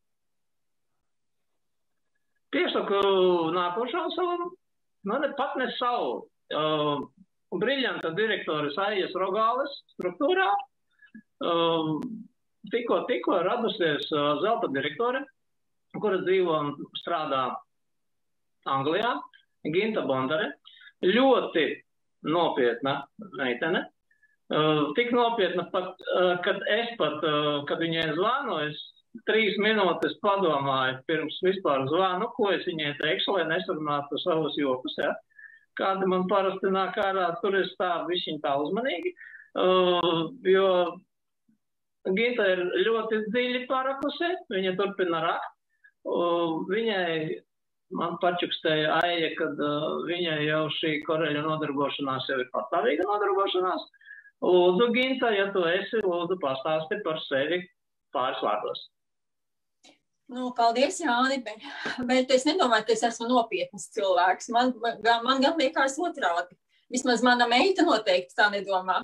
Piesaku nākošo savu, man pat ne savu, uh, briļanta direktore Saijas Rogāles struktūrā. Uh, tikko, tikko radusies uh, zelta direktore, kura dzīvo un strādā Anglijā, Ginta Bondare. Ļoti nopietna meitene, Tik nopietna pat, kad es pat, kad viņai zvanu, es trīs minūtes padomāju pirms vispār zvanu, ko es viņai teikšu, lai nesarunātu savus jokus, ja? Kāda man parasti nāk ārā, tur es tā višķiņ tā uzmanīgi, jo Ginta ir ļoti dziļi parakusi, viņa turpina rakt, viņai man pačukstēja Aija, kad viņai jau šī koreļa nodarbošanās jau ir pastāvīga nodarbošanās. Lūdzu, Ginta, ja tu esi, lūdzu, pastāsti par sevi pāris vārdos. Nu, paldies, Jāni, bet, bet es nedomāju, ka es esmu nopietnas cilvēks. Man, man, man gan liekas otrādi. Vismaz mana meita noteikti tā nedomā.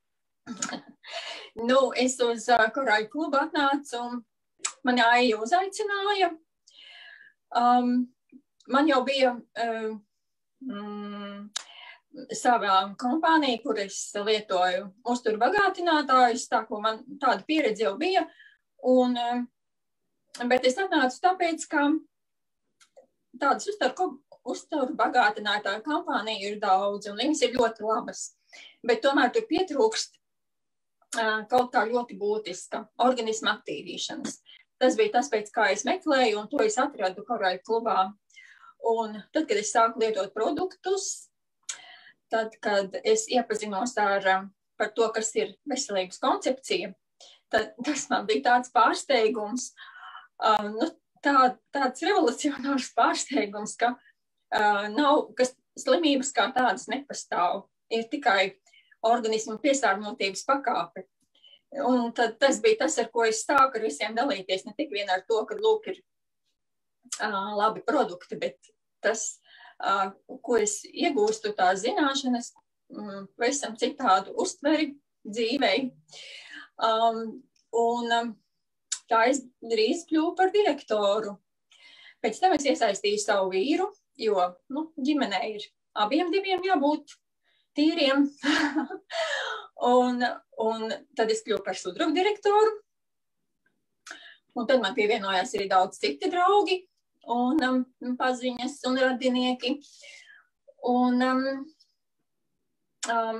Nu, es uz uh, Korāļu klubu atnācu un mani Aija uzaicināja. Um, man jau bija uh, mm, savā kompānija, kur es lietoju uzturu bagātinātājus, tā ko man tāda pieredze jau bija. Un, bet es atnācu tāpēc, ka tādas uzturu, uzturu bagātinātāju kompānija ir daudz, un viņas ir ļoti labas. Bet tomēr tur pietrūkst uh, kaut kā ļoti būtiska organisma aktīvīšanas. Tas bija tas, pēc kā es meklēju, un to es atradu Korāļu klubā. Un tad, kad es sāku lietot produktus, tad, kad es iepazinos ar, par to, kas ir veselības koncepcija, tad tas man bija tāds pārsteigums, uh, nu, tā, tāds revolucionārs pārsteigums, ka uh, nav, kas slimības kā tādas nepastāv, ir tikai organismu piesārņotības pakāpe. Un tad tas bija tas, ar ko es sāku ar visiem dalīties, ne tik vien ar to, ka lūk ir uh, labi produkti, bet tas, Uh, ko es iegūstu tās zināšanas, um, pavisam citādu uztveri dzīvei. Um, un um, tā es drīz kļuvu par direktoru. Pēc tam es iesaistīju savu vīru, jo nu, ģimenē ir abiem diviem jābūt tīriem. un, un tad es kļuvu par sudraba direktoru. Un tad man pievienojās arī daudz citi draugi. Un um, paziņas un radinieki. Un um, um,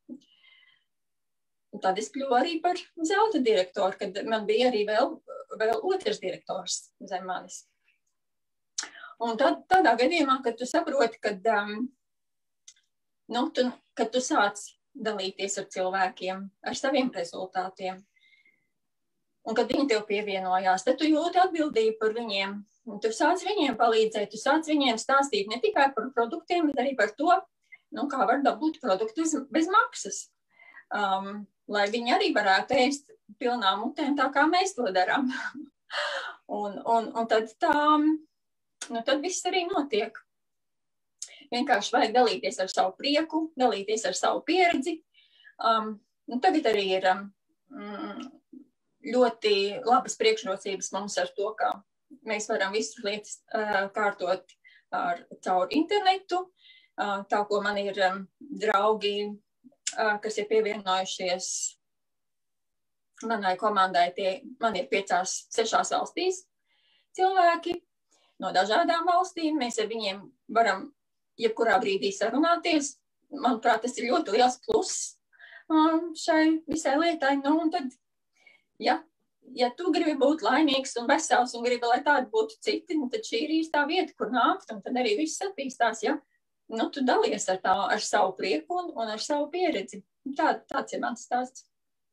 tad es kļuvu arī par zelta direktoru, kad man bija arī vēl, vēl otrs direktors zem manis. Un tad, tādā gadījumā, kad tu saproti, kad, um, nu, tu, kad tu sāc dalīties ar cilvēkiem, ar saviem rezultātiem, un kad viņi tev pievienojās, tad tu jūti atbildību par viņiem. Un tu sāc viņiem palīdzēt, tu sāc viņiem stāstīt ne tikai par produktiem, bet arī par to, nu, kā var dabūt produktus bez maksas. Um, lai viņi arī varētu ēst pilnām mutēm tā, kā mēs to darām. un, un, un tad tā, nu, tad viss arī notiek. Vienkārši vajag dalīties ar savu prieku, dalīties ar savu pieredzi. Um, nu, tagad arī ir um, ļoti labas priekšrocības mums ar to, ka mēs varam visu lietas uh, kārtot ar, caur internetu. Uh, tā, ko man ir um, draugi, uh, kas ir pievienojušies manai komandai, tie man ir piecās, sešās valstīs cilvēki no dažādām valstīm. Mēs ar viņiem varam jebkurā brīdī sarunāties. Manuprāt, tas ir ļoti liels pluss um, šai visai lietai. Nu, un tad, ja, ja tu gribi būt laimīgs un vesels un gribi, lai tādi būtu citi, nu, tad šī ir īstā vieta, kur nākt, un tad arī viss attīstās, ja nu, tu dalies ar, tā, ar savu prieku un, un ar savu pieredzi. Tā, tāds ir mans stāsts.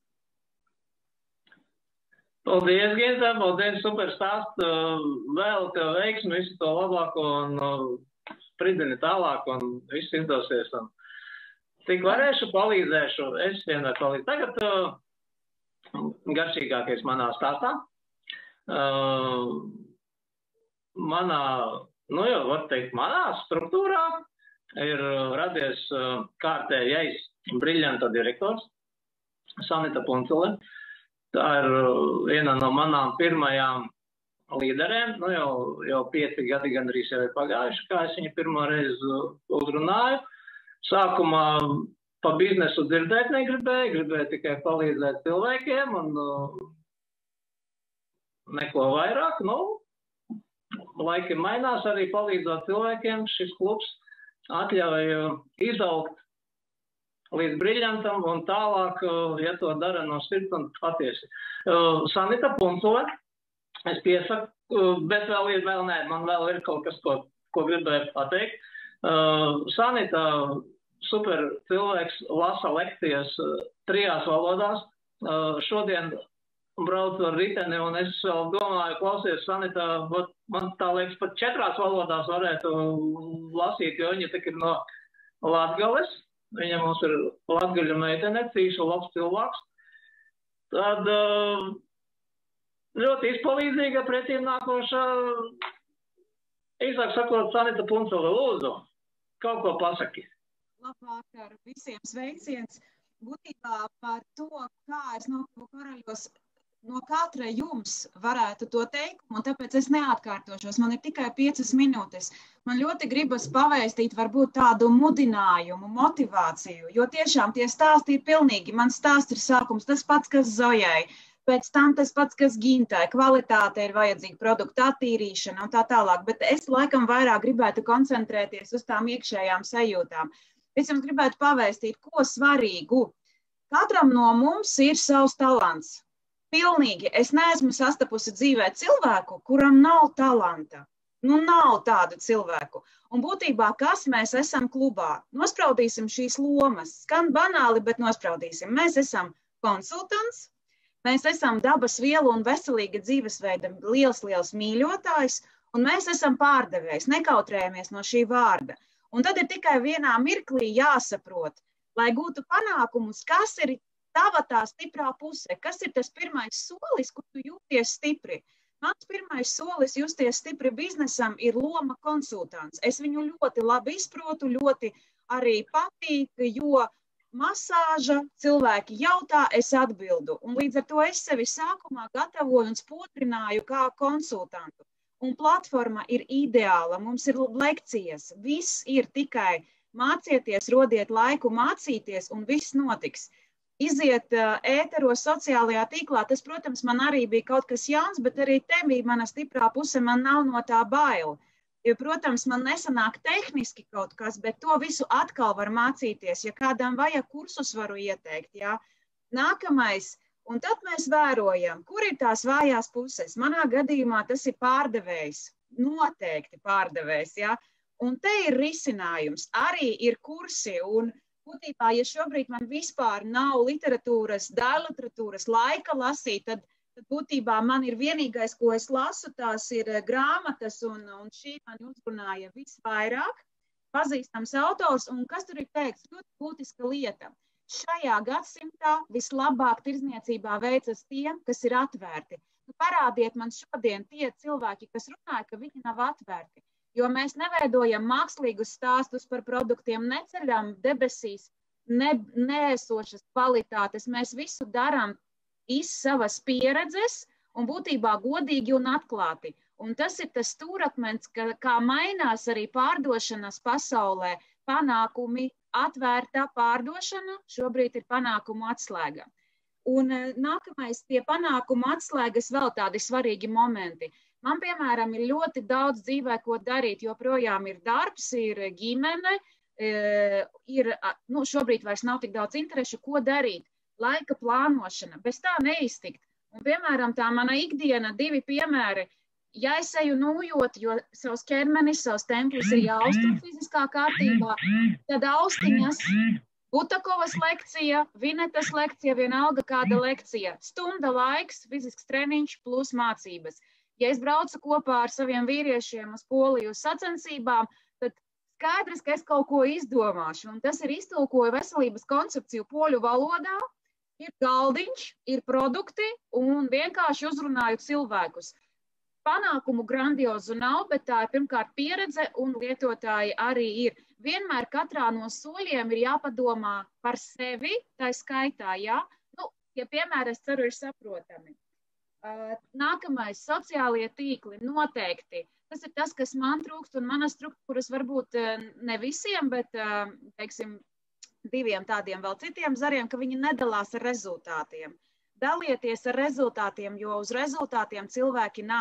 Paldies, Ginta, paldies, super stāsts. Vēl tev veiksmi, visu to labāko un spridini tālāk un viss izdosies. Un cik varēšu, palīdzēšu. Es vienmēr palīdzu. Tagad uh, garšīgākais manā stāstā. Uh, manā, nu jau var teikt, manā struktūrā ir radies uh, kārtējais briljanta direktors Sanita Puncele. Tā ir viena no manām pirmajām līderēm. Nu jau, jau pieci gadi gandrīz jau ir pagājuši, kā es viņu pirmo reizi uzrunāju. Sākumā pa biznesu dzirdēt negribēju, gribēju tikai palīdzēt cilvēkiem un uh, neko vairāk. Nu, laiki mainās arī palīdzot cilvēkiem. Šis klubs atļauj izaugt līdz briļantam un tālāk, ja to dara no sirds un patiesi. Sanita Puncule, es piesaku, bet vēl ir, vēl nē, man vēl ir kaut kas, ko, ko gribēju pateikt. Sanita, super cilvēks, lasa lekcijas trijās valodās. Šodien braucu ar riteni, un es vēl domāju, klausies, Sanita, man tā liekas, pat četrās valodās varētu lasīt, jo viņa tik ir no Latgales. Viņa mums ir latgaļu meitene, cīša labs cilvēks. Tad ļoti izpalīdzīga pretīm nākošā, īsāk sakot, Sanita Puncule, lūdzu, kaut ko pasaki. Labvakar, visiem sveiciens. Būtībā par to, kā es nokļuvu Karaļos, no katra jums varētu to teikumu, un tāpēc es neatkārtošos. Man ir tikai piecas minūtes. Man ļoti gribas pavēstīt varbūt tādu mudinājumu, motivāciju, jo tiešām tie stāsti ir pilnīgi. Man stāsts ir sākums tas pats, kas Zojai, pēc tam tas pats, kas Gintai. Kvalitāte ir vajadzīga, produkta attīrīšana un tā tālāk, bet es laikam vairāk gribētu koncentrēties uz tām iekšējām sajūtām. Es jums gribētu pavēstīt, ko svarīgu. Katram no mums ir savs talants. Pilnīgi. Es neesmu sastapusi dzīvē cilvēku, kuram nav talanta. Nu, nav tādu cilvēku. Un būtībā, kas mēs esam klubā? Nospraudīsim šīs lomas. Skan banāli, bet nospraudīsim. Mēs esam konsultants, mēs esam dabas vielu un veselīga dzīvesveida liels, liels mīļotājs, un mēs esam pārdevējs. Nekautrējamies no šī vārda. Un tad ir tikai vienā mirklī jāsaprot, lai gūtu panākumus, kas ir tava tā stiprā puse, kas ir tas pirmais solis, kur tu jūties stipri. Mans pirmais solis justies stipri biznesam ir loma konsultants. Es viņu ļoti labi izprotu, ļoti arī patīk, jo masāža cilvēki jautā, es atbildu. Un līdz ar to es sevi sākumā gatavoju un spotrināju kā konsultantu. Un platforma ir ideāla, mums ir lekcijas, viss ir tikai mācieties, rodiet laiku mācīties un viss notiks. Iziet uh, ēteros sociālajā tīklā, tas, protams, man arī bija kaut kas jauns, bet arī te bija mana stiprā puse, man nav no tā baila. Jo, protams, man nesanāk tehniski kaut kas, bet to visu atkal var mācīties, ja kādam vajag kursus varu ieteikt, jā. Nākamais. Un tad mēs vērojam, kur ir tās vājās puses. Manā gadījumā tas ir pārdevējs, noteikti pārdevējs, ja? Un te ir risinājums, arī ir kursi, un būtībā, ja šobrīd man vispār nav literatūras, dēliteratūras laika lasīt, tad, tad būtībā man ir vienīgais, ko es lasu, tās ir grāmatas, un, un šī man uzrunāja visvairāk, pazīstams autors, un kas tur ir teikts, ļoti būtiska lieta. Šajā gadsimtā vislabāk tirdzniecībā veicas tiem, kas ir atvērti. Nu, parādiet man šodien tie cilvēki, kas runāja, ka viņi nav atvērti. Jo mēs neveidojam mākslīgus stāstus par produktiem, neceļam debesīs, ne, neesošas kvalitātes. Mēs visu darām iz savas pieredzes un būtībā godīgi un atklāti. Un tas ir tas stūrakmens, ka, kā mainās arī pārdošanas pasaulē panākumi. Atvērta pārdošana šobrīd ir panākumu atslēga. Un nākamais pie panākumu atslēgas vēl tādi svarīgi momenti. Man, piemēram, ir ļoti daudz dzīvē, ko darīt, joprojām ir darbs, ir ģimene, ir, nu, šobrīd vairs nav tik daudz interešu, ko darīt. Laika plānošana, bez tā neiztikt. Un, piemēram, tā mana ikdiena, divi piemēri. Ja es eju nojot, jo savs ķermenis, savs templis ir jāuztur fiziskā kārtībā, tad austiņas, Butakovas lekcija, Vinetas lekcija, vienalga kāda lekcija, stunda laiks, fizisks treniņš plus mācības. Ja es braucu kopā ar saviem vīriešiem uz Poliju uz sacensībām, tad skaidrs, ka es kaut ko izdomāšu, un tas ir iztulkoju veselības koncepciju poļu valodā, ir galdiņš, ir produkti, un vienkārši uzrunāju cilvēkus. Panākumu grandiozu nav, bet tā ir pirmkārt pieredze un lietotāji arī ir. Vienmēr katrā no soļiem ir jāpadomā par sevi, tā skaitā, jā. Nu, ja piemēram, es ceru, ir saprotami. Nākamais, sociālie tīkli noteikti. Tas ir tas, kas man trūkst, un manas struktūras varbūt ne visiem, bet, teiksim, diviem tādiem vēl citiem zariem, ka viņi nedalās ar rezultātiem. Dalieties ar rezultātiem, jo uz rezultātiem cilvēki nāk.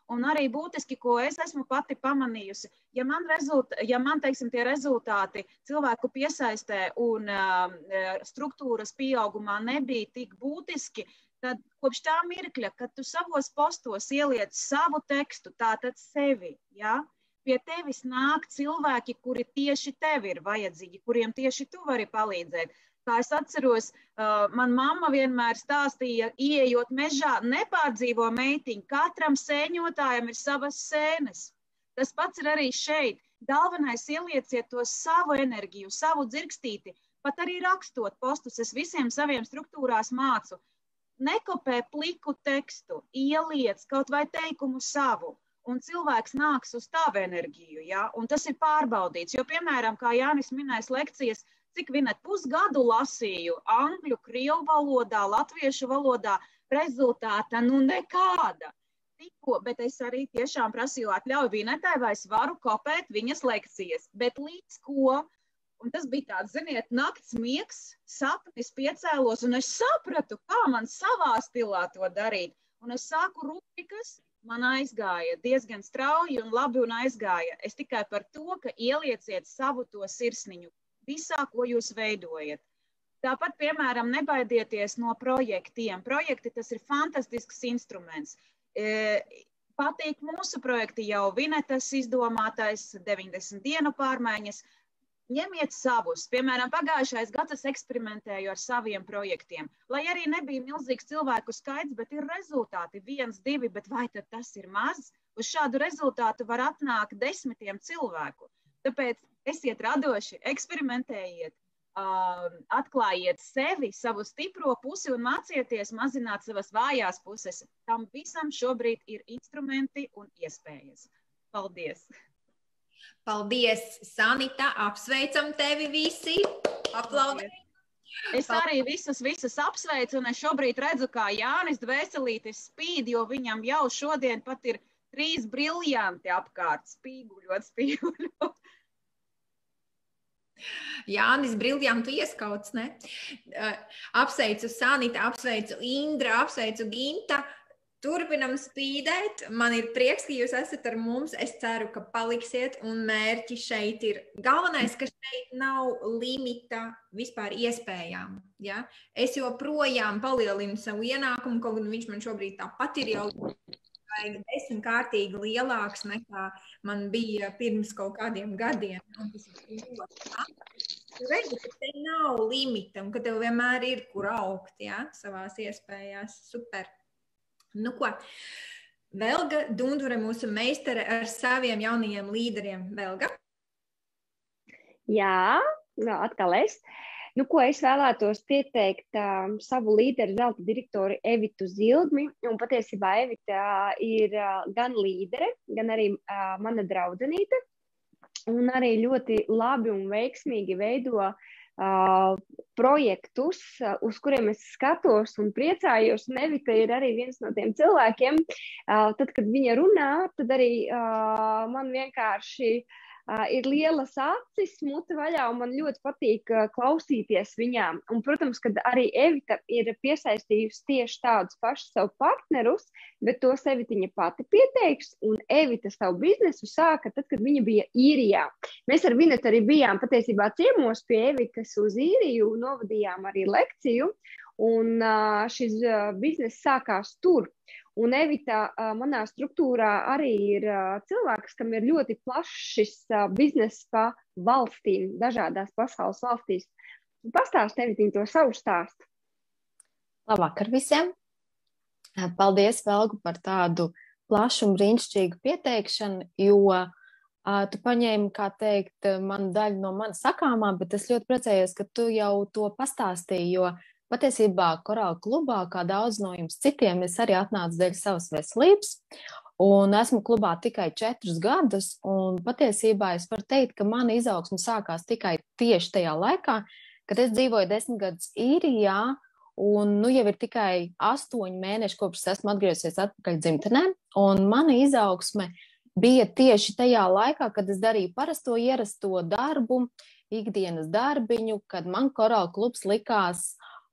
Un arī būtiski, ko es esmu pati pamanījusi, ja man, rezult, ja man teiksim, tie rezultāti cilvēku piesaistē un uh, struktūras pieaugumā nebija tik būtiski, tad kopš tā mirkļa, kad tu savos postos ieliec savu tekstu, tātad sevi, ja? Pie tevis nāk cilvēki, kuri tieši tev ir vajadzīgi, kuriem tieši tu vari palīdzēt. Kā es atceros, uh, man mamma vienmēr stāstīja, ieejot mežā, nepārdzīvo meitiņu, katram sēņotājam ir savas sēnes. Tas pats ir arī šeit. Galvenais ielieciet to savu enerģiju, savu dzirkstīti, pat arī rakstot postus. Es visiem saviem struktūrās mācu. Nekopē pliku tekstu, ieliec kaut vai teikumu savu, un cilvēks nāks uz tavu enerģiju, ja? Un tas ir pārbaudīts, jo, piemēram, kā Jānis minēs lekcijas, cik vienat pusgadu lasīju angļu, krievu valodā, latviešu valodā, rezultāta nu nekāda. Tikko, bet es arī tiešām prasīju atļauju Vinetai, vai es varu kopēt viņas lekcijas, bet līdz ko, un tas bija tāds, ziniet, nakts miegs, sapnis piecēlos, un es sapratu, kā man savā stilā to darīt, un es sāku rubrikas, man aizgāja diezgan strauji un labi un aizgāja. Es tikai par to, ka ielieciet savu to sirsniņu visā, ko jūs veidojat. Tāpat, piemēram, nebaidieties no projektiem. Projekti tas ir fantastisks instruments. E, patīk mūsu projekti jau Vinetas izdomātais deviņdesmit dienu pārmaiņas. Ņemiet savus. Piemēram, pagājušais gads es eksperimentēju ar saviem projektiem. Lai arī nebija milzīgs cilvēku skaits, bet ir rezultāti viens, divi, bet vai tad tas ir maz? Uz šādu rezultātu var atnākt desmitiem cilvēku. Tāpēc esiet radoši, eksperimentējiet, atklājiet sevi, savu stipro pusi un mācieties mazināt savas vājās puses. Tam visam šobrīd ir instrumenti un iespējas. Paldies! Paldies, Sanita! Apsveicam tevi visi! Aplaudē! Es arī visus, visus apsveicu, un es šobrīd redzu, kā Jānis dvēselītis spīd, jo viņam jau šodien pat ir trīs briljanti apkārt, spīguļot, spīguļot. Jānis briljantu ieskauts, ne? Apsveicu Sanita, apsveicu Indra, apsveicu Ginta. Turpinam spīdēt. Man ir prieks, ka jūs esat ar mums. Es ceru, ka paliksiet, un mērķi šeit ir. Galvenais, ka šeit nav limita vispār iespējām. Ja? Es joprojām palielinu savu ienākumu, kaut gan viņš man šobrīd tāpat ir jau desmit kārtīgi lielāks nekā man bija pirms kaut kādiem gadiem. Tu redzi, ka te nav limita, un ka tev vienmēr ir, kur augt, ja? Savās iespējās. Super. Nu ko, Velga Dundure, mūsu meistere ar saviem jaunajiem līderiem. Velga? Jā, atkal es. Nu, ko es vēlētos pieteikt uh, savu līderu zelta direktori Evitu Zilgmi, un patiesībā Evita uh, ir uh, gan līdere, gan arī uh, mana draudzenīte, un arī ļoti labi un veiksmīgi veido Uh, projektus, uh, uz kuriem es skatos un priecājos, un Evita ir arī viens no tiem cilvēkiem. Uh, tad, kad viņa runā, tad arī uh, man vienkārši uh, ir lielas acis, mute vaļā, un man ļoti patīk uh, klausīties viņām. Un, protams, kad arī Evita ir piesaistījusi tieši tādus pašus savu partnerus, bet tos Evitiņa pati pieteiks, un Evita savu biznesu sāka tad, kad viņa bija īrijā. Mēs ar Vinetu arī bijām patiesībā ciemos pie Evitas uz īriju, novadījām arī lekciju, un uh, šis uh, bizness sākās tur. Un Evita uh, manā struktūrā arī ir uh, cilvēks, kam ir ļoti plašs šis uh, bizness pa valstīm, dažādās pasaules valstīs. Pastāst, Evitiņ, to savu stāstu. Labvakar visiem! Paldies, Velgu, par tādu plašu un brīnišķīgu pieteikšanu, jo uh, tu paņēmi, kā teikt, manu daļu no manas sakāmā, bet es ļoti priecājos, ka tu jau to pastāstīji, jo patiesībā Korāla klubā, kā daudz no jums citiem, es arī atnācu dēļ savas veselības, un esmu klubā tikai četrus gadus, un patiesībā es varu teikt, ka mana izaugsme sākās tikai tieši tajā laikā, kad es dzīvoju desmit gadus īrijā, un nu jau ir tikai astoņi mēneši, kopš esmu atgriezusies atpakaļ dzimtenē, un mana izaugsme bija tieši tajā laikā, kad es darīju parasto ierasto darbu, ikdienas darbiņu, kad man Korāla klubs likās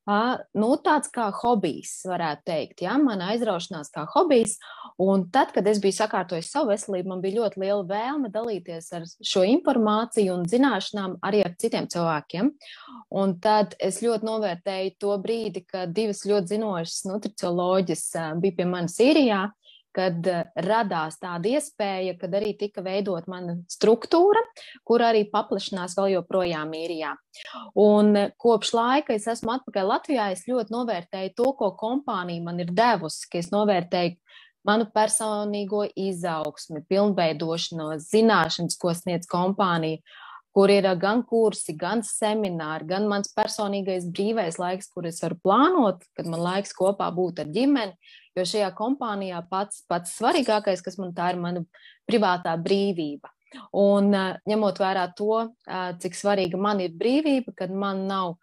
nu, tāds kā hobijs, varētu teikt, ja? Mana aizraušanās kā hobijs. Un tad, kad es biju sakārtojis savu veselību, man bija ļoti liela vēlme dalīties ar šo informāciju un zināšanām arī ar citiem cilvēkiem. Un tad es ļoti novērtēju to brīdi, kad divas ļoti zinošas nutricioloģis bija pie manis Īrijā, kad radās tāda iespēja, kad arī tika veidot mana struktūra, kur arī paplašinās vēl joprojām Īrijā. Un kopš laika es esmu atpakaļ Latvijā, es ļoti novērtēju to, ko kompānija man ir devusi, ka es novērtēju manu personīgo izaugsmi, pilnveidošanos, zināšanas, ko sniedz kompānija, kur ir gan kursi, gan semināri, gan mans personīgais brīvais laiks, kur es varu plānot, kad man laiks kopā būt ar ģimeni, jo šajā kompānijā pats, pats svarīgākais, kas man tā ir mana privātā brīvība. Un ņemot vērā to, cik svarīga man ir brīvība, kad man nav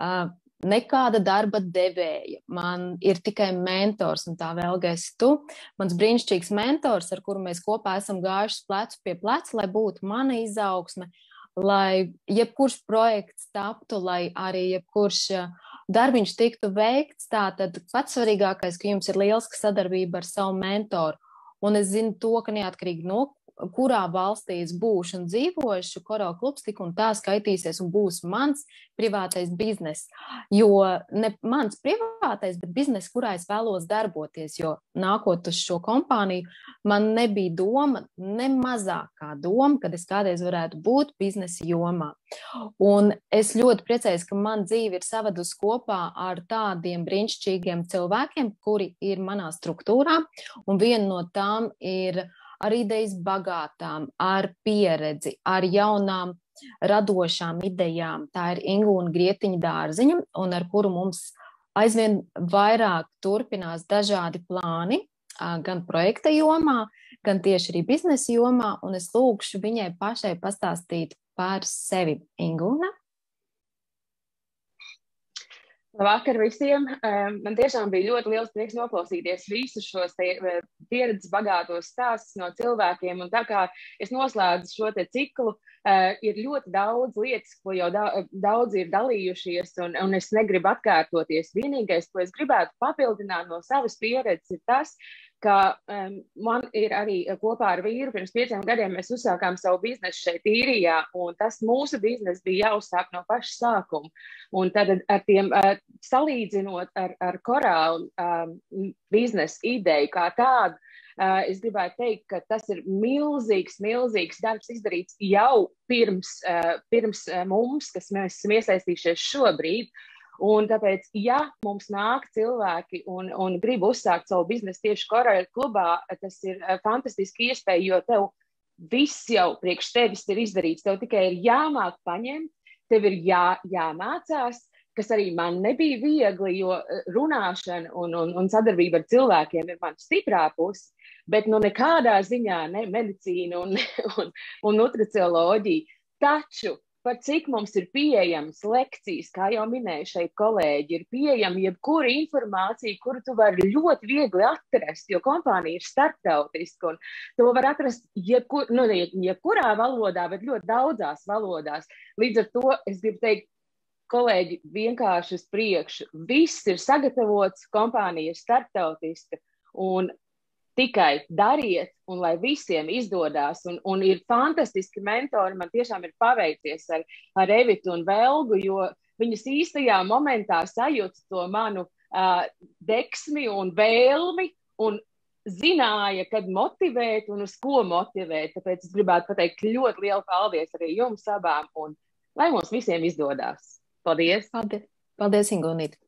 nekāda darba devēja, man ir tikai mentors, un tā Velga esi tu, mans brīnišķīgs mentors, ar kuru mēs kopā esam gājuši plecu pie pleca, lai būtu mana izaugsme, lai jebkurš projekts taptu, lai arī jebkurš darbiņš tiktu veikts, tātad pats svarīgākais, ka jums ir lieliska sadarbība ar savu mentoru. Un es zinu to, ka neatkarīgi no kurā valstī es būšu un dzīvošu, Coral klubs tik un tā skaitīsies un būs mans privātais biznes. Jo ne mans privātais, bet biznes, kurā es vēlos darboties, jo nākot uz šo kompāniju, man nebija doma, ne mazākā doma, kad es kādreiz varētu būt biznesa jomā. Un es ļoti priecājos, ka man dzīve ir savedus kopā ar tādiem brīnišķīgiem cilvēkiem, kuri ir manā struktūrā, un viena no tām ir ar idejas bagātām, ar pieredzi, ar jaunām radošām idejām. Tā ir Ingūna Grietiņa Dārziņa, un ar kuru mums aizvien vairāk turpinās dažādi plāni, gan projekta jomā, gan tieši arī biznesa jomā, un es lūgšu viņai pašai pastāstīt par sevi. Ingūna? Labvakar visiem! Man tiešām bija ļoti liels prieks noklausīties visus šos pieredzes bagātos stāstus no cilvēkiem, un tā kā es noslēdzu šo te ciklu, ir ļoti daudz lietas, ko jau daudz ir dalījušies, un, un es negribu atkārtoties. Vienīgais, ko es gribētu papildināt no savas pieredzes, ir tas, ka um, man ir arī kopā ar vīru pirms pieciem gadiem mēs uzsākām savu biznesu šeit Īrijā, un tas mūsu biznes bija jāuzsāk no paša sākuma. Un tad ar tiem, uh, salīdzinot ar, ar Coral um, biznesa ideju kā tādu, uh, es gribētu teikt, ka tas ir milzīgs, milzīgs darbs izdarīts jau pirms, uh, pirms uh, mums, kas mēs esam iesaistījušies šobrīd. Un tāpēc, ja mums nāk cilvēki un, un grib uzsākt savu biznesu tieši Coral klubā, tas ir fantastiski iespēja, jo tev viss jau priekš tevis ir izdarīts. Tev tikai ir jāmāk paņemt, tev ir jā, jāmācās, kas arī man nebija viegli, jo runāšana un, un, un sadarbība ar cilvēkiem ir man stiprā puse, bet nu nekādā ziņā ne medicīna un, un, un nutricioloģija. Taču par cik mums ir pieejamas lekcijas, kā jau minēja šeit kolēģi, ir pieejama jebkura informācija, kuru tu vari ļoti viegli atrast, jo kompānija ir starptautiska, un to var atrast jebkur, nu, jebkurā valodā, bet ļoti daudzās valodās. Līdz ar to es gribu teikt, kolēģi, vienkārši uz priekšu. Viss ir sagatavots, kompānija ir starptautiska, un tikai dariet, un lai visiem izdodās, un, un ir fantastiski mentori, man tiešām ir paveicies ar, ar Evitu un Velgu, jo viņas īstajā momentā sajūta to manu uh, deksmi un vēlmi, un zināja, kad motivēt un uz ko motivēt. Tāpēc es gribētu pateikt ļoti lielu paldies arī jums abām, un lai mums visiem izdodās. Paldies! Paldies, Paldies Ingūnīt!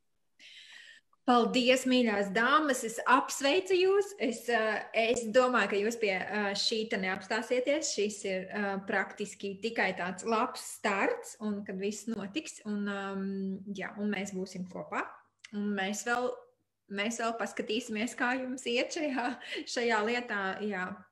Paldies, mīļās dāmas! Es apsveicu jūs. Es, es domāju, ka jūs pie šī te neapstāsieties. Šis ir praktiski tikai tāds labs starts, un kad viss notiks, un, jā, un mēs būsim kopā. Un mēs vēl, mēs vēl paskatīsimies, kā jums iet šajā, šajā lietā. Jā.